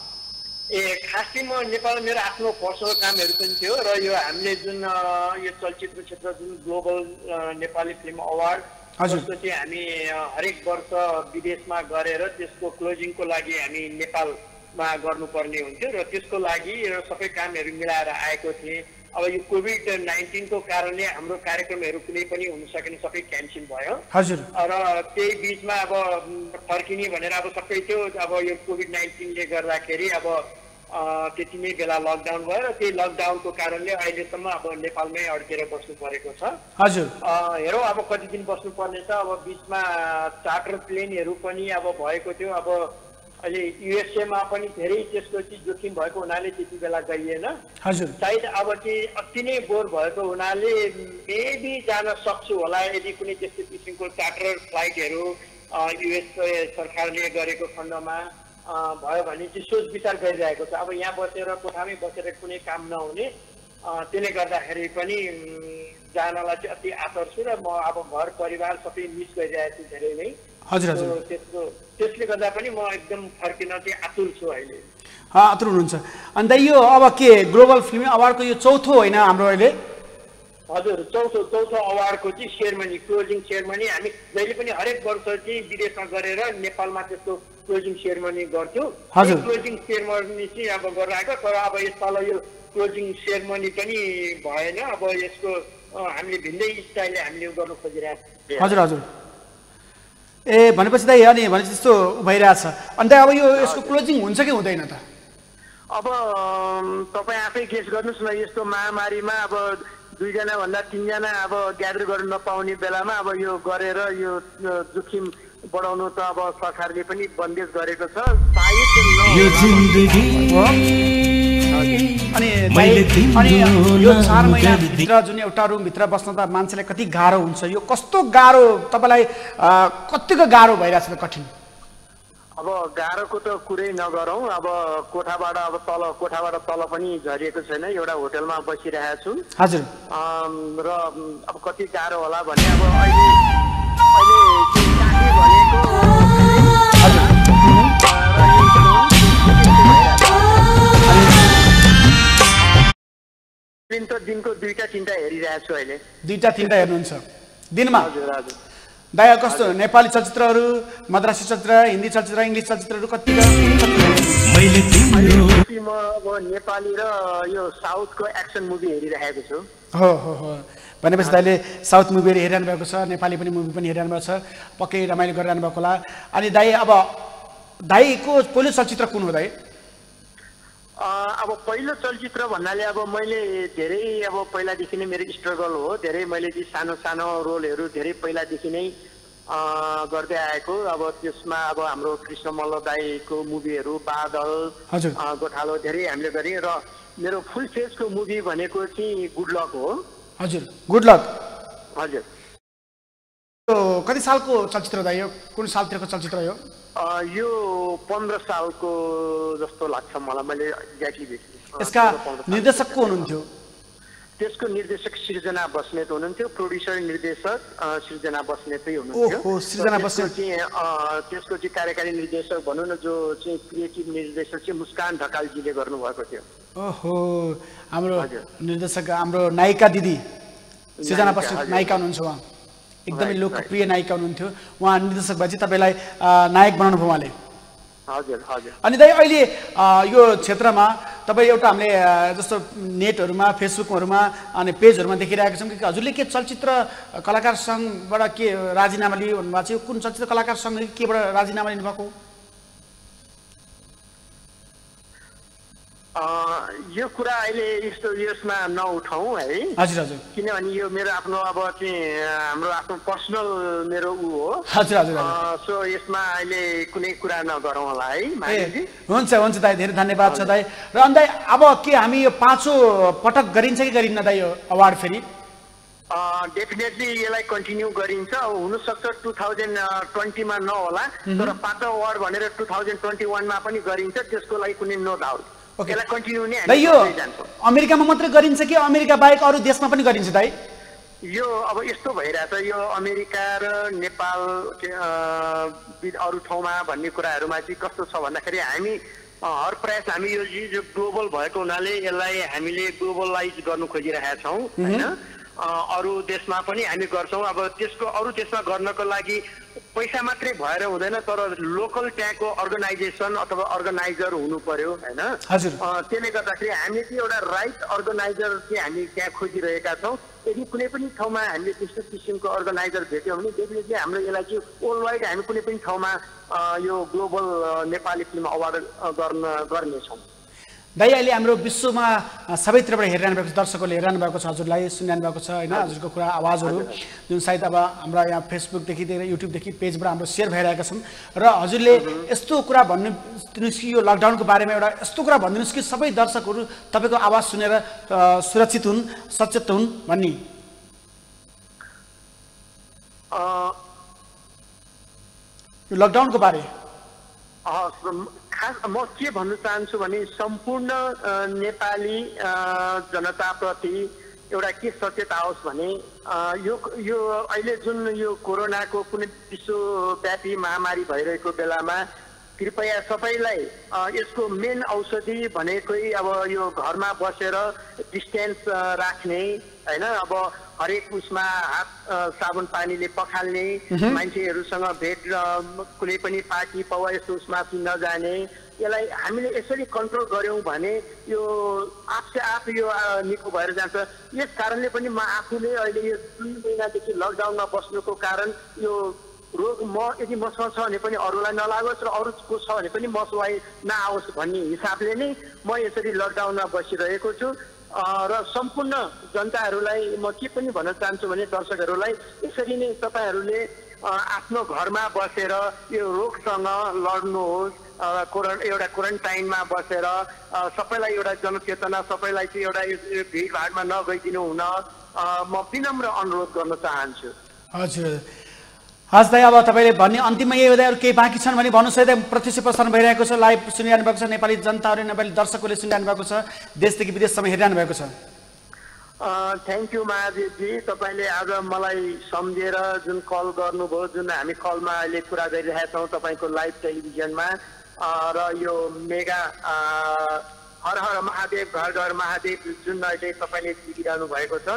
खास चाहिँ म नेपाल मेरो आफ्नो पर्सनल कामहरू पनि थियो र यो हामीले जुन यो चलचित्र क्षेत्र जुन ग्लोबल नेपाली फिल्म अवार्ड जसको चाहिँ हामी हरेक वर्ष विदेशमा गरेर त्यसको क्लोजिङको लागि हामी नेपालमा गर्नुपर्ने हुन्थ्यो र त्यसको लागि सबै कामहरू मिलाएर आएको थिएँ। अब यो कोभिड-19 को कारणले हाम्रो कार्यक्रमहरू कुनै पनि हुन सकेन, सबै क्यान्सल भयो। हजुर। र त्यही बिचमा अब फर्किने भनेर अब सबै थियो। अब यो कोभिड-19 ले गर्दाखेरि अब त्यति नै बेला लकडाउन भयो र त्यही लकडाउनको कारणले अहिलेसम्म अब नेपालमै अड्केर बस्नु परेको छ। हजुर। हेरौँ अब कति दिन बस्नुपर्ने छ। अब बिचमा चार्टर प्लेनहरू पनि अब भएको थियो। अब अहिले युएसएमा पनि धेरै त्यसको चाहिँ जोखिम भएको हुनाले त्यति बेला गइएन। हजुर। सायद अब चाहिँ अति नै बोर भएको हुनाले मेबी जान सक्छु होला यदि कुनै त्यस्तो किसिमको चार्टर फ्लाइटहरू युएस सरकारले गरेको खण्डमा भयो भने चाहिँ सोच विचार गरिरहेको छ। अब यहाँ बसेर कोठामै बसेर कुनै काम नहुने, त्यसले गर्दाखेरि पनि जानलाई चाहिँ अति आतर छु र म अब घर परिवार सबै मिस गरिरहेको छु धेरै नै। हजुर हजुर। त्यसले गर्दा पनि म एकदम फर्किन चाहिँ आतुर छु अहिले। आतुर हुनुहुन्छ। अन्त यो अब के ग्लोबल फिल्म अवार्डको यो चौथो होइन हाम्रो अहिले? हजुर चौथो अवार्डको चाहिँ सेरेमनी, क्लोजिङ सेरेमनी हामी जहिले पनि हरेक वर्ष चाहिँ विदेशमा गरेर नेपालमा त्यसको क्लोजिङ सेरेमनी गर्थ्यौँ। क्लोजिङ सेरेमनी चाहिँ अब गराएको, तर अब यसपालि यो क्लोजिङ सेरेमनी पनि भएन। अब यसको हामीले भिन्दै स्टाइलले हामीले गर्नु खोजिरहेको। हजुर हजुर। भनेपछि दाइ अनि भनेपछि त्यस्तो भइरहेछ। अन्त अब यो यसको क्लोजिङ हुन्छ कि हुँदैन त? अब तपाईँ आफै गेस गर्नुहोस् न। यस्तो महामारीमा अब 2 जना भन्दा 3 जना अब ग्यादर गर्न नपाउने बेलामा अब यो गरेर यो जोखिम बढाउनु त अब सरकारले पनि बन्देज गरेको छ। अनि यो 4 महिनाभित्र जुन एउटा रुमभित्र बस्न त मान्छेलाई कति गाह्रो हुन्छ? यो कस्तो गाह्रो तपाईँलाई कतिको गाह्रो भइरहेछ त? कठिन? अब गाह्रोको त कुरै नगरौँ। अब कोठाबाट तल पनि झरिएको छैन, एउटा होटेलमा बसिरहेको छु। हजुर। र अब कति गाह्रो होला भने अब अहिले साथी भनेको दिनको 2टा 3टा हेरिरहेको छु अहिले। 2टा 3टा हेर्नुहुन्छ दिनमा? हजुर हजुर। दाइ कस्तो नेपाली चलचित्रहरू, मद्रासी चलचित्र, हिन्दी चलचित्र, इङ्ग्लिस चलचित्रहरू कति म अब नेपाली र यो साउथको एक्सन मुभी हेरिरहेको छु। हो हो हो भनेपछि दाइले साउथ मुभीहरू हेरिरहनु भएको छ, नेपाली पनि मुभी पनि हेरिरहनु भएको छ, पक्कै रमाइलो गरिरहनु भएको होला। अनि दाइ अब दाइको पहिलो चलचित्र कुन हो दाइ? अब पहिलो चलचित्र भन्नाले अब मैले धेरै अब पहिलादेखि नै मेरो स्ट्रगल हो, धेरै मैले चाहिँ सानो सानो रोलहरू धेरै पहिलादेखि नै गर्दै आएको। अब त्यसमा अब हाम्रो कृष्ण मल्ल दाईको मुभीहरू, बादल, गोठालो धेरै हामीले गरेँ र मेरो फुल फेजको मुभी भनेको चाहिँ गुड लक हो। हजुर गुड लक। हजुर कति सालको चलचित्र दाइ यो? कुन सालतिरको चलचित्र यो? यो 15 सालको जस्तो लाग्छ मलाई, मैले एक्ज्याक्टली बिर्सेँ। यसका निर्देशक को हुनुहुन्थ्यो? त्यसको निर्देशक सृजना बस्नेत हुनुहुन्थ्यो, प्रोड्युसर निर्देशक सृजना बस्नेतै हुनुहुन्थ्यो। ओहो सृजना बस्नेत। त्यसको चाहिँ कार्यकारी निर्देशक भनौँ न, जो चाहिँ क्रिएटिभ निर्देशक चाहिँ मुस्कान ढकालजीले गर्नुभएको थियो। ओहो हाम्रो निर्देशक हाम्रो नायिका दिदी सृजना बस्नेत नायिका हुनुहुन्छ, उहाँ एकदमै लोकप्रिय नायिका हुनुहुन्थ्यो। उहाँ निर्देशक भएपछि तपाईँलाई नायक बनाउनु भयो उहाँले। हजुर हजुर। अनि दाइ अहिले यो क्षेत्रमा तपाईँ एउटा हामीले जस्तो नेटहरूमा, फेसबुकहरूमा अनि पेजहरूमा देखिरहेका छौँ कि हजुरले के चलचित्र कलाकार सङ्घबाट के राजीनामा लियो भन्नुभएको छ? कुन चलचित्र कलाकार सङ्घ केबाट राजीनामा लिनुभएको? यो कुरा अहिले यसमा नउठाउँ है। हजुर हजुर। किनभने यो मेरो आफ्नो अब चाहिँ हाम्रो आफ्नो पर्सनल मेरो ऊ हो। हजुर हजुर। सो यसमा अहिले कुनै कुरा नगरौँ होला है मानिजी। हुन्छ हुन्छ दाइ, धेरै धन्यवाद छ दाइ। र अनि दाइ अब के हामी यो 5औं पटक गरिन्छ कि गरिन्न दाइ यो अवार्ड फेरि? डेफिनेटली यसलाई कन्टिन्यू गरिन्छ। हुनसक्छ 2020 मा नहोला, तर 5औं अवार्ड भनेर 2021 मा पनि गरिन्छ, त्यसको लागि कुनै नो डाउट। यसलाई कन्टिन्यू नै दाइ यो अमेरिकामा मात्रै गरिन्छ कि अमेरिका बाहेक अरू देशमा पनि गरिन्छ दाइ? यो अब यस्तो भइरहेछ, यो अमेरिका र नेपाल अरू ठाउँमा भन्ने कुराहरूमा चाहिँ कस्तो छ भन्दाखेरि हामी हर प्रयास हामी यो ग्लोबल भएको हुनाले यसलाई हामीले ग्लोबलाइज गर्नु खोजिरहेका छौँ होइन। अरू देशमा पनि हामी गर्छौँ। अब त्यसको अरू देशमा गर्नको लागि पैसा मात्रै भएर हुँदैन, तर लोकल त्यहाँको अर्गनाइजेसन अथवा अर्गनाइजर हुनु पर्यो होइन। त्यसले गर्दाखेरि हामी चाहिँ एउटा राइट अर्गनाइजर चाहिँ हामी त्यहाँ खोजिरहेका छौँ। यदि कुनै पनि ठाउँमा हामीले त्यस्तो किसिमको अर्गनाइजर भेट्यौँ भने डेफिनेटली हाम्रो यसलाई चाहिँ वर्ल्ड वाइड हामी कुनै पनि ठाउँमा यो ग्लोबल नेपाली फिल्म अवार्ड गर्नेछौँ। दाइ अहिले हाम्रो विश्वमा सबैतिरबाट हेरिरहनु भएको छ, दर्शकहरूले हेरिरहनु भएको छ, हजुरलाई सुनिरहनु भएको छ होइन। हजुरको कुरा आवाजहरू जुन सायद अब हाम्रो यहाँ फेसबुकदेखि युट्युबदेखि पेजबाट हाम्रो सेयर भइरहेका छन्। र हजुरले यस्तो कुरा भनिदिनुहोस् कि यो लकडाउनको बारेमा एउटा यस्तो कुरा भनिदिनुहोस् कि सबै दर्शकहरू तपाईँको आवाज सुनेर सुरक्षित हुन्, सचेत हुन् भन्ने। यो लकडाउनको बारे म के भन्न चाहन्छु भने सम्पूर्ण नेपाली जनताप्रति एउटा के सचेत आओस् भने यो अहिले जुन यो कोरोनाको कुनै विश्वव्यापी महामारी भइरहेको बेलामा कृपया सबैलाई यसको मेन औषधि भनेकै अब यो घरमा बसेर डिस्टेन्स राख्ने होइन। अब हरेक उसमा हात साबुन पानीले पखाल्ने, मान्छेहरूसँग भेट कुनै पनि पार्टी पवा यस्तो उसमा नजाने, यसलाई हामीले यसरी कन्ट्रोल गऱ्यौँ भने यो आपसे आप यो निको भएर जान्छ। यस कारणले पनि म आफूले अहिले यो 2 महिनादेखि लकडाउनमा बस्नुको कारण यो रोग यदि मसँग छ भने पनि अरूलाई नलागोस् र अरूको छ भने पनि मसलाई नआओस् भन्ने हिसाबले नै म यसरी लकडाउनमा बसिरहेको छु। र सम्पूर्ण जनताहरूलाई म के पनि भन्न चाहन्छु भने दर्शकहरूलाई यसरी नै तपाईँहरूले आफ्नो घरमा बसेर यो रोगसँग लड्नुहोस्। एउटा क्वारेन्टाइनमा बसेर सबैलाई एउटा जनचेतना, सबैलाई चाहिँ एउटा भिडभाडमा नगइदिनु हुन म विनम्र अनुरोध गर्न चाहन्छु। हजुर हस् दाइ, अब तपाईँले भन्ने अन्तिममा यही हुँदै अरू केही बाँकी छन् भने भन्नुहोस् है। प्रत्यक्ष प्रसारण भइरहेको छ, लाइभ सुनिरहनु भएको छ, नेपाली जनताहरू नेपाली दर्शकहरूले सुनिरहनु भएको छ, देशदेखि विदेशसम्म हेरिरहनु भएको छ। थ्याङ्क यू महादेवजी, तपाईँले आज मलाई सम्झेर जुन कल गर्नुभयो, जुन हामी कलमा अहिले कुरा गरिरहेका छौँ तपाईँको लाइभ टेलिभिजनमा, र यो मेगा हर हर महादेव घर घर महादेव जुन अहिले तपाईँले दिइरहनु भएको छ,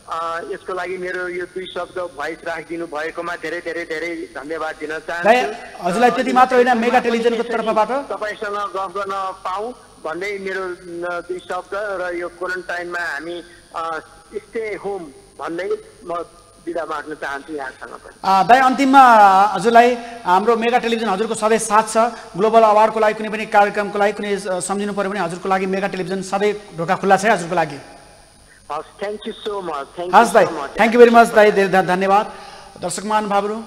यसको लागि मेरो यो 2 शब्द भोइस राखिदिनु भएकोमा धेरै धेरै धेरै धन्यवाद दिन दाइ चाहन्छु। हजुरलाई त्यति मात्र होइन मेगा टेलिभिजनको तर्फबाट तपाईसँग गफ गर्न पाऊँ भन्दै मेरो 2 शब्द र यो क्वारेन्टाइनमा हामी स्टे होम भन्दै म बिदा माग्न चाहन्छु यहाँसँग पनि। दाइ अन्तिममा हजुरलाई हाम्रो मेगा टेलिभिजन हजुरको सधैँ साथ छ। ग्लोबल अवार्डको लागि कुनै पनि कार्यक्रमको लागि कुनै सम्झिनु पर्यो भने हजुरको लागि मेगा टेलिभिजन सधैँ ढोका खुल्ला छ हजुरको लागि। हस्, थ्याङ्क यू सो मच। हस् दाइ, थ्याङ्क यू भेरी मच दाइ, धेरै धन्यवाद। दर्शक महानुभावहरू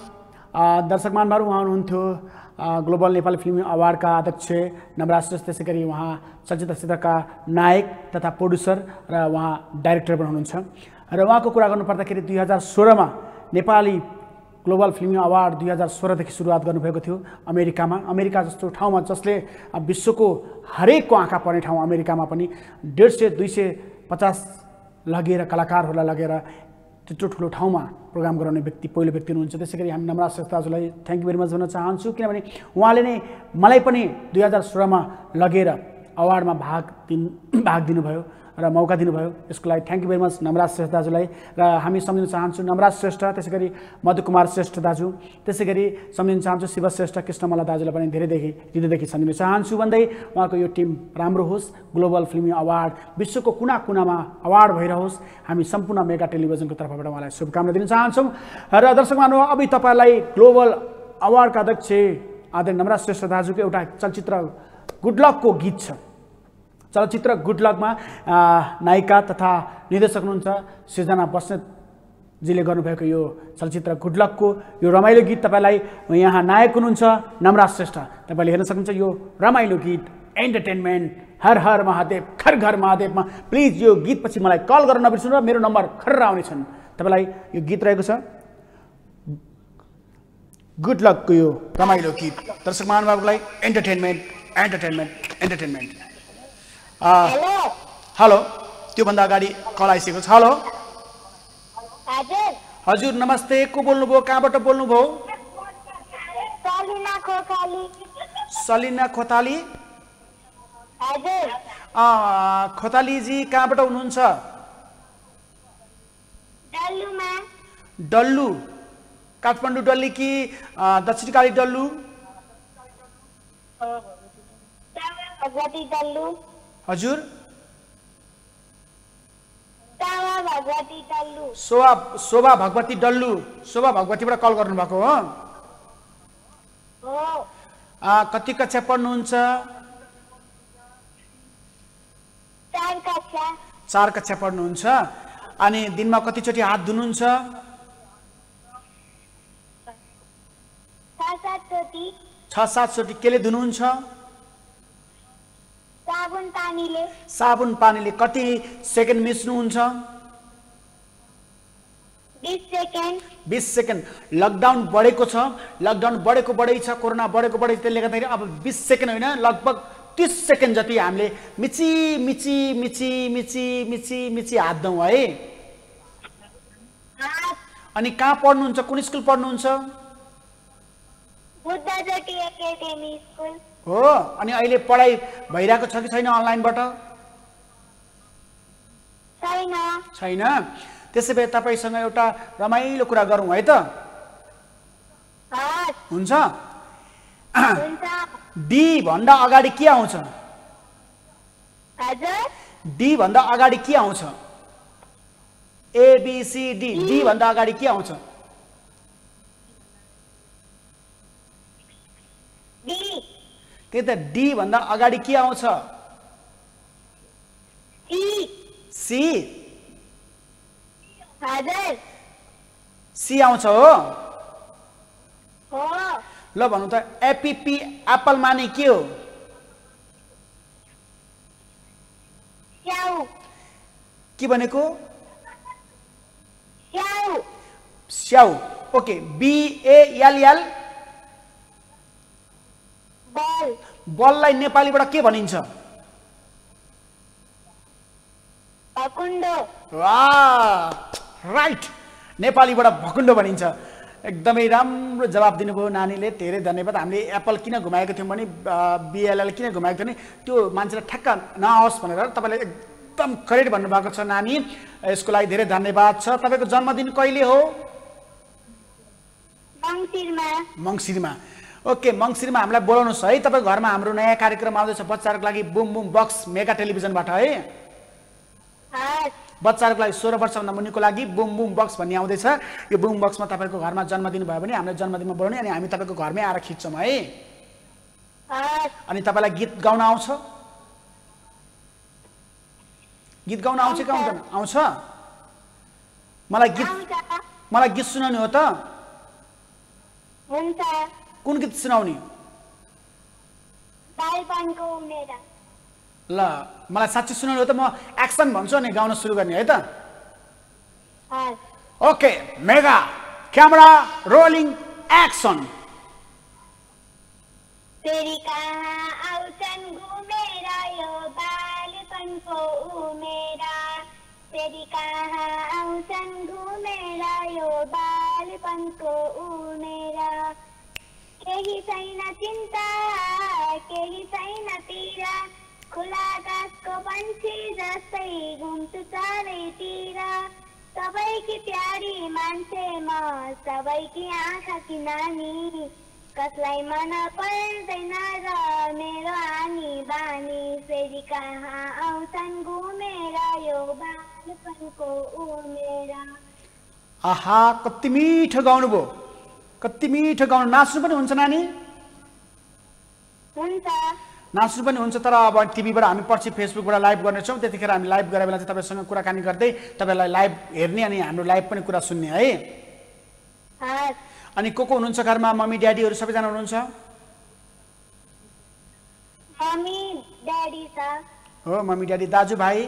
उहाँ हुनुहुन्थ्यो ग्लोबल नेपाली फिल्म अवार्डका अध्यक्ष नवराज श्रेष्ठ, त्यसै गरी उहाँ चलचित्र क्षेत्रका नायक तथा प्रोड्युसर र उहाँ डाइरेक्टर पनि हुनुहुन्छ। र उहाँको कुरा गर्नुपर्दाखेरि 2016मा नेपाली ग्लोबल फिल्म अवार्ड 2016देखि सुरुवात गर्नुभएको थियो अमेरिकामा। अमेरिका जस्तो ठाउँमा जसले विश्वको हरेकको आँखा पर्ने ठाउँ अमेरिकामा पनि 150-250 लगेर कलाकारहरूलाई लगेर त्यत्रो ठुलो ठाउँमा प्रोग्राम गराउने पहिलो व्यक्ति हुनुहुन्छ। त्यसै गरी हामी नवराज श्रेष्ठ दाजुलाई थ्याङ्क यू भेरी मच भन्न चाहन्छु, किनभने उहाँले नै मलाई पनि 2016मा लगेर अवार्डमा भाग दिनुभयो र मौका दिनुभयो। यसको लागि thank you very much Nawaraj Shrestha दाजुलाई। र हामी सम्झिन चाहन्छु नवराज श्रेष्ठ, त्यसै गरी मधुकुमार श्रेष्ठ दाजु, त्यसै गरी सम्झिन चाहन्छु शिव श्रेष्ठ, कृष्णमल्ल दाजुलाई पनि धेरैदेखि हृदयदेखि सम्झिन चाहन्छु भन्दै उहाँको यो टिम राम्रो होस्, ग्लोबल फिल्मी अवार्ड विश्वको कुना कुनामा अवार्ड भइरहोस्, हामी सम्पूर्ण मेगा टेलिभिजनको तर्फबाट उहाँलाई शुभकामना दिन चाहन्छौँ। र दर्शक महानुभाव, अब तपाईँलाई ग्लोबल अवार्डका अध्यक्ष आदरणीय नवराज श्रेष्ठ दाजुको एउटा चलचित्र गुड लकको गीत छ। चलचित्र गुड लकमा नायिका तथा निर्देशक हुनुहुन्छ सृजना बस्नेतजीले गर्नुभएको यो चलचित्र गुड लकको यो रमाइलो गीत तपाईँलाई यहाँ नायक हुनुहुन्छ नवराज श्रेष्ठ। तपाईँले हेर्न सक्नुहुन्छ यो रमाइलो गीत एन्टरटेनमेन्ट हर हर महादेव घर घर महादेवमा। प्लिज यो गीतपछि मलाई कल गर्न नबिर्सनु र मेरो नम्बर खर्र आउनेछन्। तपाईँलाई यो गीत रहेको छ गुड लकको यो रमाइलो गीत। दर्शक महानुभावलाई एन्टरटेनमेन्ट। हेलो, त्योभन्दा अगाडि कल आइसकेको छ। हेलो हजुर नमस्ते, को बोल्नुभयो, कहाँबाट बोल्नुभयो? सलिना खोताली। खोतालीजी कहाँबाट हुनुहुन्छ? डल्लु, काठमाडौँ डल्ली कि दक्षिण काली डल्लु? हजुर शोभा भगवती डल्लु, शोभा भगवतीबाट कल गर्नुभएको हो? कति कक्षा पढ्नुहुन्छ? 4 कक्षा पढ्नुहुन्छ। अनि दिनमा कतिचोटि हात धुनुहुन्छ? 6-7 चोटि। केले धुनुहुन्छ? साबुन पानीले। कति सेकेन्ड मिच्नुहुन्छ? 20 सेकेन्ड। लकडाउन बढेको छ, बढै छ, कोरोना बढेको छ, त्यसले गर्दाखेरि अब 20 सेकेन्ड होइन लगभग 30 सेकेन्ड जति हामीले मिची हात धुँ है। अनि कहाँ पढ्नुहुन्छ, कुन स्कुल पढ्नुहुन्छ? हो। अनि अहिले पढाइ भइरहेको छ कि छैन अनलाइनबाट? छैन। त्यसै भए तपाईँसँग एउटा रमाइलो कुरा गरौँ है त? हुन्छ। डी भन्दा अगाडि के आउँछ? डी भन्दा अगाडि के आउँछ? ABCD। डी भन्दा अगाडि के आउँछ? त्यही त, डी भन्दा अगाडि के आउँछ? सी। सी आउँछ हो? ल भन्नु त, एपीपी एप्पल माने के हो? के भनेको? स्याउ। ओके। BALL बललाई नेपालीबाट के भनिन्छ? राइट, नेपालीबाट भकुण्डो भनिन्छ। एकदमै राम्रो जवाब दिनुभयो नानीले, धेरै धन्यवाद। हामीले एप्पल किन घुमाएको थियौँ भने BLL किन घुमाएको थियो भने त्यो मान्छेलाई ठ्याक्क नआओस् भनेर। तपाईँले एकदम करेक्ट भन्नुभएको छ नानी, यसको लागि धेरै धन्यवाद छ। तपाईँको जन्मदिन कहिले हो? मङ्सिरमा। ओके, मङ्सिरमा हामीलाई बोलाउनुहोस् है। तपाईँ घरमा हाम्रो नयाँ कार्यक्रम आउँदैछ बच्चाहरूको लागि, बुम बुम बक्स मेगा टेलिभिजनबाट है। बच्चाहरूको लागि 16 वर्षभन्दा मुनिको लागि बुम बुम बक्स भन्ने आउँदैछ। यो बुम बक्समा तपाईँको घरमा जन्मदिन भयो भने हामीले जन्मदिनमा बोलाउने अनि हामी तपाईँको घरमै आएर खिच्छौँ है। अनि तपाईँलाई गीत गाउन आउँछ? गीत गाउन आउँछ कि आउँदैन? आउँछ। मलाई गीत सुनाउने हो त? कुन गीत सुनाउने? ल मलाई साँच्चै सुनाउनु हो त, म एक्सन भन्छु अनि गाउन सुरु गर्ने है त। Okay, mega camera rolling action. तेरी कहाँ आउँछन् घुमेर यो बालपनको उमेरा, तेरी कहाँ आउँछन् घुमेर यो बालपनको उमेरा, केही छैन चिन्ता केही छैन पीडा, खुला आकाशको पंछी जस्तै घुम्छु चारैतिर, सबैकी प्यारी मान्छे म सबैकी आँखाकी नानी, कसलाई मन पर्दैन र मेरो आनी बानी, फेरि कहाँ आउँछन् घुमेर यो बालपनको उमेरा। आहा, कति मिठो गाउनुभयो, कति मिठो गाउनु। नाच्नु पनि हुन्छ नानी? हुन्छ, नाच्नु पनि हुन्छ। तर अब टिभीबाट हामी पछि फेसबुकबाट लाइभ गर्नेछौँ, त्यतिखेर हामी लाइभ गरेर बेला चाहिँ तपाईँसँग कुराकानी गर्दै तपाईँलाई लाइभ हेर्ने अनि हाम्रो लाइभ पनि कुरा सुन्ने है। अनि को हुनुहुन्छ घरमा? मम्मी ड्याडीहरू सबैजना हुनुहुन्छ? मम्मी ड्याडी छ। हो, मम्मी ड्याडी। दाजुभाइ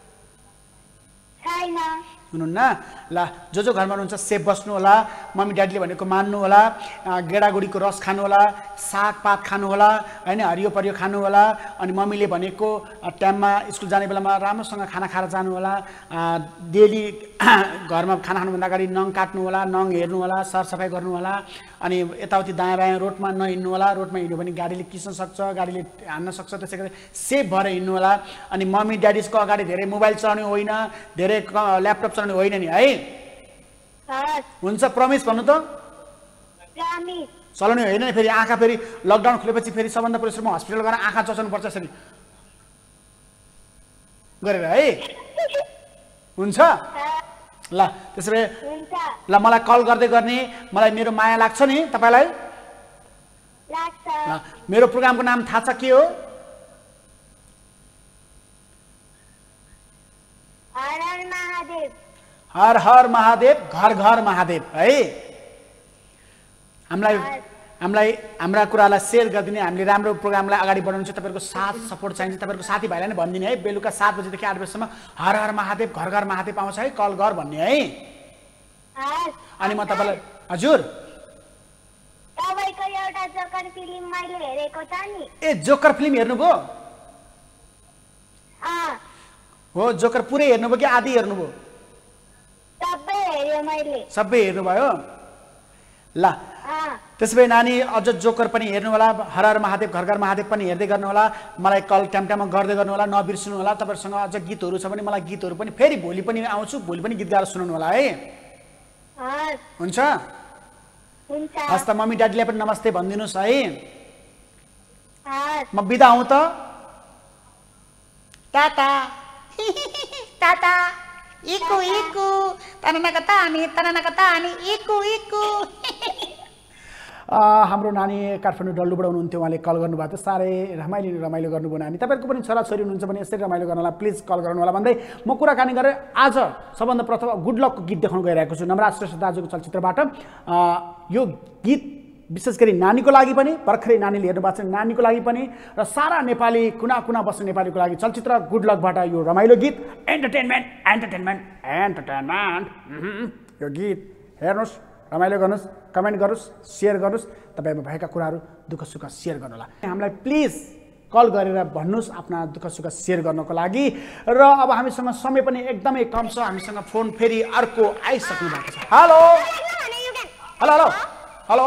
छैन। हुनुहुन्न? ल, जो घरमा हुनुहुन्छ सेफ बस्नु होला, मम्मी ड्याडीले भनेको मान्नु होला, गेडागुडीको रस खानु होला, सागपात खानु होला होइन, हरियो परियो खानु होला। अनि मम्मीले भनेको टाइममा स्कुल जाने बेलामा राम्रोसँग खाना खाएर जानु होला, डेली घरमा खाना खानुभन्दा अगाडि नङ काट्नु होला, नङ हेर्नु होला, सरसफाइ गर्नु होला। अनि यताउति दायाँ बायाँ रोडमा नहिँड्नु होला, रोडमा हिँड्यो भने गाडीले किच्न सक्छ, गाडीले हान्न सक्छ, त्यसै गरी सेफ भएर हिँड्नु होला। अनि मम्मी ड्याडीको अगाडि धेरै मोबाइल चलाउने होइन, धेरै ल्यापटप चलाउने होइन नि है? हुन्छ, प्रमिस भन्नु त? चलाउने होइन नि। फेरि आँखा फेरि लकडाउन खुलेपछि फेरि सबभन्दा पहिलो म हस्पिटल गएर आँखा चचाउनु पर्छ यसरी गरेर है। हुन्छ? ल त्यसो भए ल मलाई कल गर्दै गर्ने, मलाई मेरो माया लाग्छ नि तपाईँलाई? मेरो प्रोग्रामको नाम थाहा छ के हो? हर हर महादेव घर घर महादेव है। हामीलाई हाम्रा कुरालाई सेयर गरिदिने, हामीले राम्रो प्रोग्रामलाई अगाडि बढाउनु चाहिँ तपाईँहरूको साथ सपोर्ट चाहिन्छ। तपाईँहरूको साथीभाइलाई नै भनिदिने है, बेलुका 7 बजेदेखि 8 बजीसम्म हर हर महादेव घर घर महादेव आउँछ है, कल गर भन्ने है। अनि म तपाईँलाई हजुर तपाईको एउटा जोकर फिल्म मैले हेरेको छ नि। ए, जोकर फिल्म हेर्नुभयो? हो, जोकर पुरै हेर्नुभयो कि आधी हेर्नुभयो? सबै हेर्यो मैले। सबै हेर्नुभयो? ल त्यसो भए नानी अझ जोकर पनि हेर्नु होला, हर हर महादेव घर घर महादेव पनि हेर्दै गर्नु होला, मलाई कल टाइममा गर्दै गर्नु होला, नबिर्सनु होला। तपाईँहरूसँग अझ गीतहरू छ भने मलाई गीतहरू पनि फेरि भोलि पनि आउँछु, भोलि पनि गीत गाएर सुनाउनु होला है। हुन्छ? हस् त, मम्मी ड्याडीलाई पनि नमस्ते भनिदिनुहोस् है। म बिदा हौँ त। टाटा टाटा इकु इकु तननकतानी तननकतानी इकु इकु। हाम्रो नानी काठमाडौँ डल्लुबाट हुनुहुन्थ्यो, उहाँले कल गर्नुभएको थियो, साह्रै रमाइलो गर्नुभयो नानी। तपाईँहरूको पनि छोराछोरी हुनुहुन्छ भने यसरी रमाइलो गर्नु होला, प्लिज कल गर्नु होला भन्दै म कुराकानी गरेर आज सबभन्दा प्रथम गुड लकको गीत देखाउन गइरहेको छु नवराज श्रेष्ठ दाजुको चलचित्रबाट। यो गीत विशेष गरी नानीको लागि पनि, भर्खरै नानीले हेर्नु भएको छ नानीको लागि पनि, र सारा नेपाली कुना कुना बस्ने नेपालीको लागि चलचित्र गुड लकबाट यो रमाइलो गीत एन्टरटेनमेन्ट यो गीत हेर्नुहोस्, रमाइलो गर्नुहोस्, कमेन्ट गर्नुहोस्, सेयर गर्नुहोस्, तपाईँमा भएका कुराहरू दुःख सुख सेयर गर्नु होला। हामीलाई प्लिज कल गरेर भन्नुहोस् आफ्ना दुःख सुख सेयर गर्नको लागि। र अब हामीसँग समय पनि एकदमै कम छ, हामीसँग फोन फेरि अर्को आइसक्नु भएको छ। Hello hello hello hello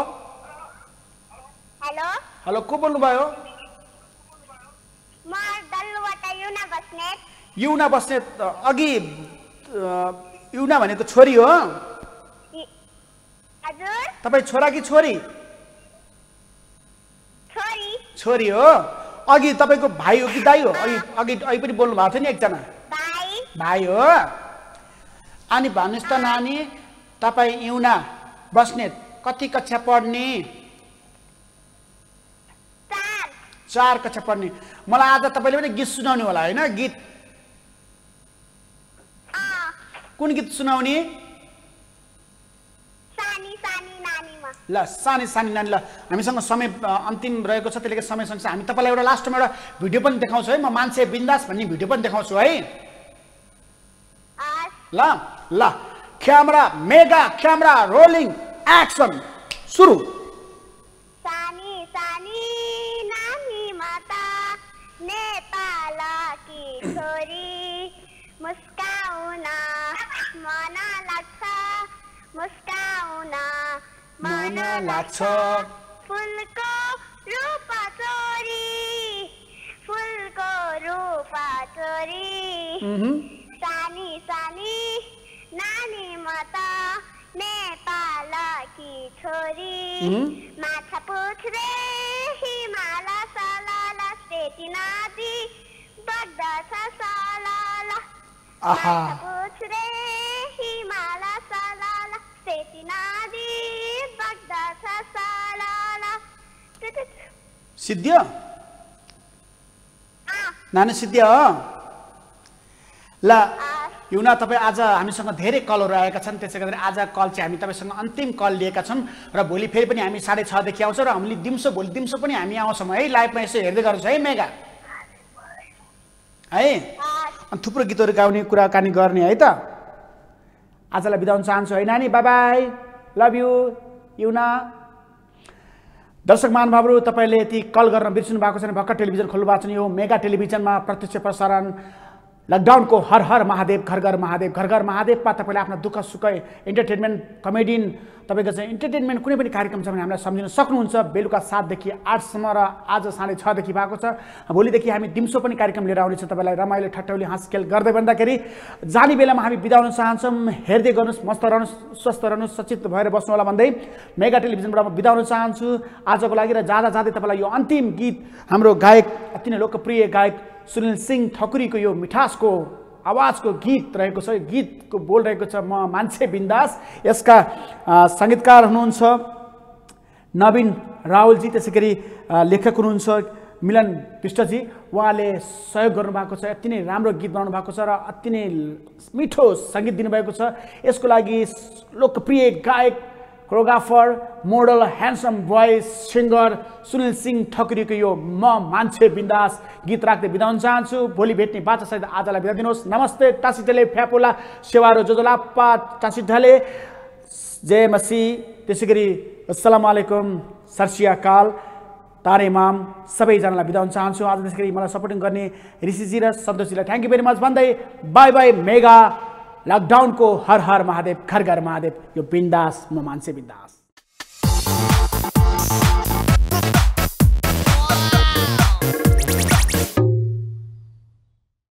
hello hello, को बोल्नुभयो? म डल्लुबाट युना बस्नेत। युना बस्नेत अघि युना भनेको छोरी हो? हजुर तपाईँ छोरा कि छोरी? छोरी छोरी हो। अघि तपाईँको भाइ हो कि दाइ हो? अघि पनि बोल्नु भएको थियो नि एकजना। भाइ हो। अनि भन्नुहोस् त नानी, तपाईँ युना बस्नेत कति कक्षा पढ्ने? 4 कक्षा पढ्ने। मलाई आज तपाईँले पनि गीत सुनाउने होला होइन? गीत कुन गीत सुनाउने? ल सानी सानी नानी। ल हामीसँग समय अन्तिम रहेको छ, त्यसले समय सँगसँगै हामी तपाईँलाई एउटा लास्टमा एउटा भिडियो पनि देखाउँछु है। म मान्छे बिन्दास भन्ने भिडियो पनि देखाउँछु है। ल ल camera mega camera rolling action सुरु। सानी सानी नानी माता नेपालकी छोरी, मुस्काउन मन लाग्छ, मुस्काउन मन लाग्छ। फुलको रूप चोरी, फुलको रूप चोरी। सानी सानी नानी माता नेपालकी छोरी, माछा पुछ्रे हिमाल सलल, सेती नदी बग्दछ सलल। माछा पुछ्रे हिमाल सलल, सेती नदी बग्दछ सलल। सिद्धियो नानी सिद्धियो हो। ल युना तपाईँ आज हामीसँग धेरै कलहरू आएका छन्, त्यसै गरी आज कल चाहिँ हामी तपाईँसँग अन्तिम कल लिएका छौँ र भोलि फेरि पनि हामी 6:30 देखि आउँछौँ र हामीले भोलि दिउँसो पनि हामी आउँछौँ है। लाइभमा यसो हेर्दै गर्छौँ है मेगा है। अनि थुप्रो गीतहरू गाउने कुराकानी गर्ने है त। आजलाई बिदा हुन चाहन्छु है नानी। बाई बाई, लभ यु युना। दर्शक महानुभावहरू, तपाईँले यति कल गर्न बिर्सनु भएको छैन। भर्खर टेलिभिजन खोल्नु भएको छ। यो मेगा टेलिभिजनमा प्रत्यक्ष प्रसारण लकडाउनको हर हर महादेव घर घर महादेव घर घर महादेवमा तपाईँले आफ्ना दुःख सुख इन्टरटेनमेन्ट कमेडी तपाईँको चाहिँ इन्टरटेनमेन्ट कुनै पनि कार्यक्रम छ भने हामीलाई सम्झिन सक्नुहुन्छ। बेलुका 7 देखि 8 सम्म र आज 6:30 देखि भएको छ। भोलिदेखि हामी दिउँसो पनि कार्यक्रम लिएर आउनेछौँ तपाईँलाई रमाइलो ठट्टौली हाँसखेल गर्दै भन्दाखेरि जाने बेलामा हामी बिदा हुन चाहन्छौँ। हेर्दै गर्नुहोस्, मस्त रहनुहोस्, स्वस्थ रहनुहोस्, सचेत भएर बस्नु होला भन्दै मेगा टेलिभिजनबाट म बिदा हुन चाहन्छु आजको लागि। र जाँदा जाँदै तपाईँलाई यो अन्तिम गीत हाम्रो गायक अति नै लोकप्रिय गायक सुनिल सिंह ठकुरीको यो मिठासको आवाजको गीत रहेको छ। गीतको बोल रहेको छ म मान्छे बिन्दास। यसका सङ्गीतकार हुनुहुन्छ नवीन रावलजी, त्यसै गरी लेखक हुनुहुन्छ मिलन विष्टजी। उहाँले सहयोग गर्नुभएको छ। अति नै राम्रो गीत बनाउनु भएको छ र अति नै मिठो सङ्गीत दिनुभएको छ। यसको लागि लोकप्रिय गायक, choreographer, model, handsome voice singer Sunil Singh ठकुरीको यो म मान्छे बिन्दास गीत राख्दै बिदा हुन चाहन्छु। भोलि भेट्ने बाचासहित आजलाई बिदा दिनुहोस्। नमस्ते टासीढले फ्यापुला सेवारो जोजोलाप्पा टासीढले जय मसी, त्यसै गरी अस्सलाम वालेकुम, सरसियाकाल, तारेमाम सबैजनालाई बिदा हुन चाहन्छु आज। त्यसै गरी मलाई सपोर्टिङ गर्ने ऋषिजी र सन्तोषजीलाई थ्याङ्क यू भेरी मच भन्दै बाई बाई। मेगा लकडाउनको हर हर महादेव घर घर महादेव। यो बिन्दास म मान्छे बिन्दास।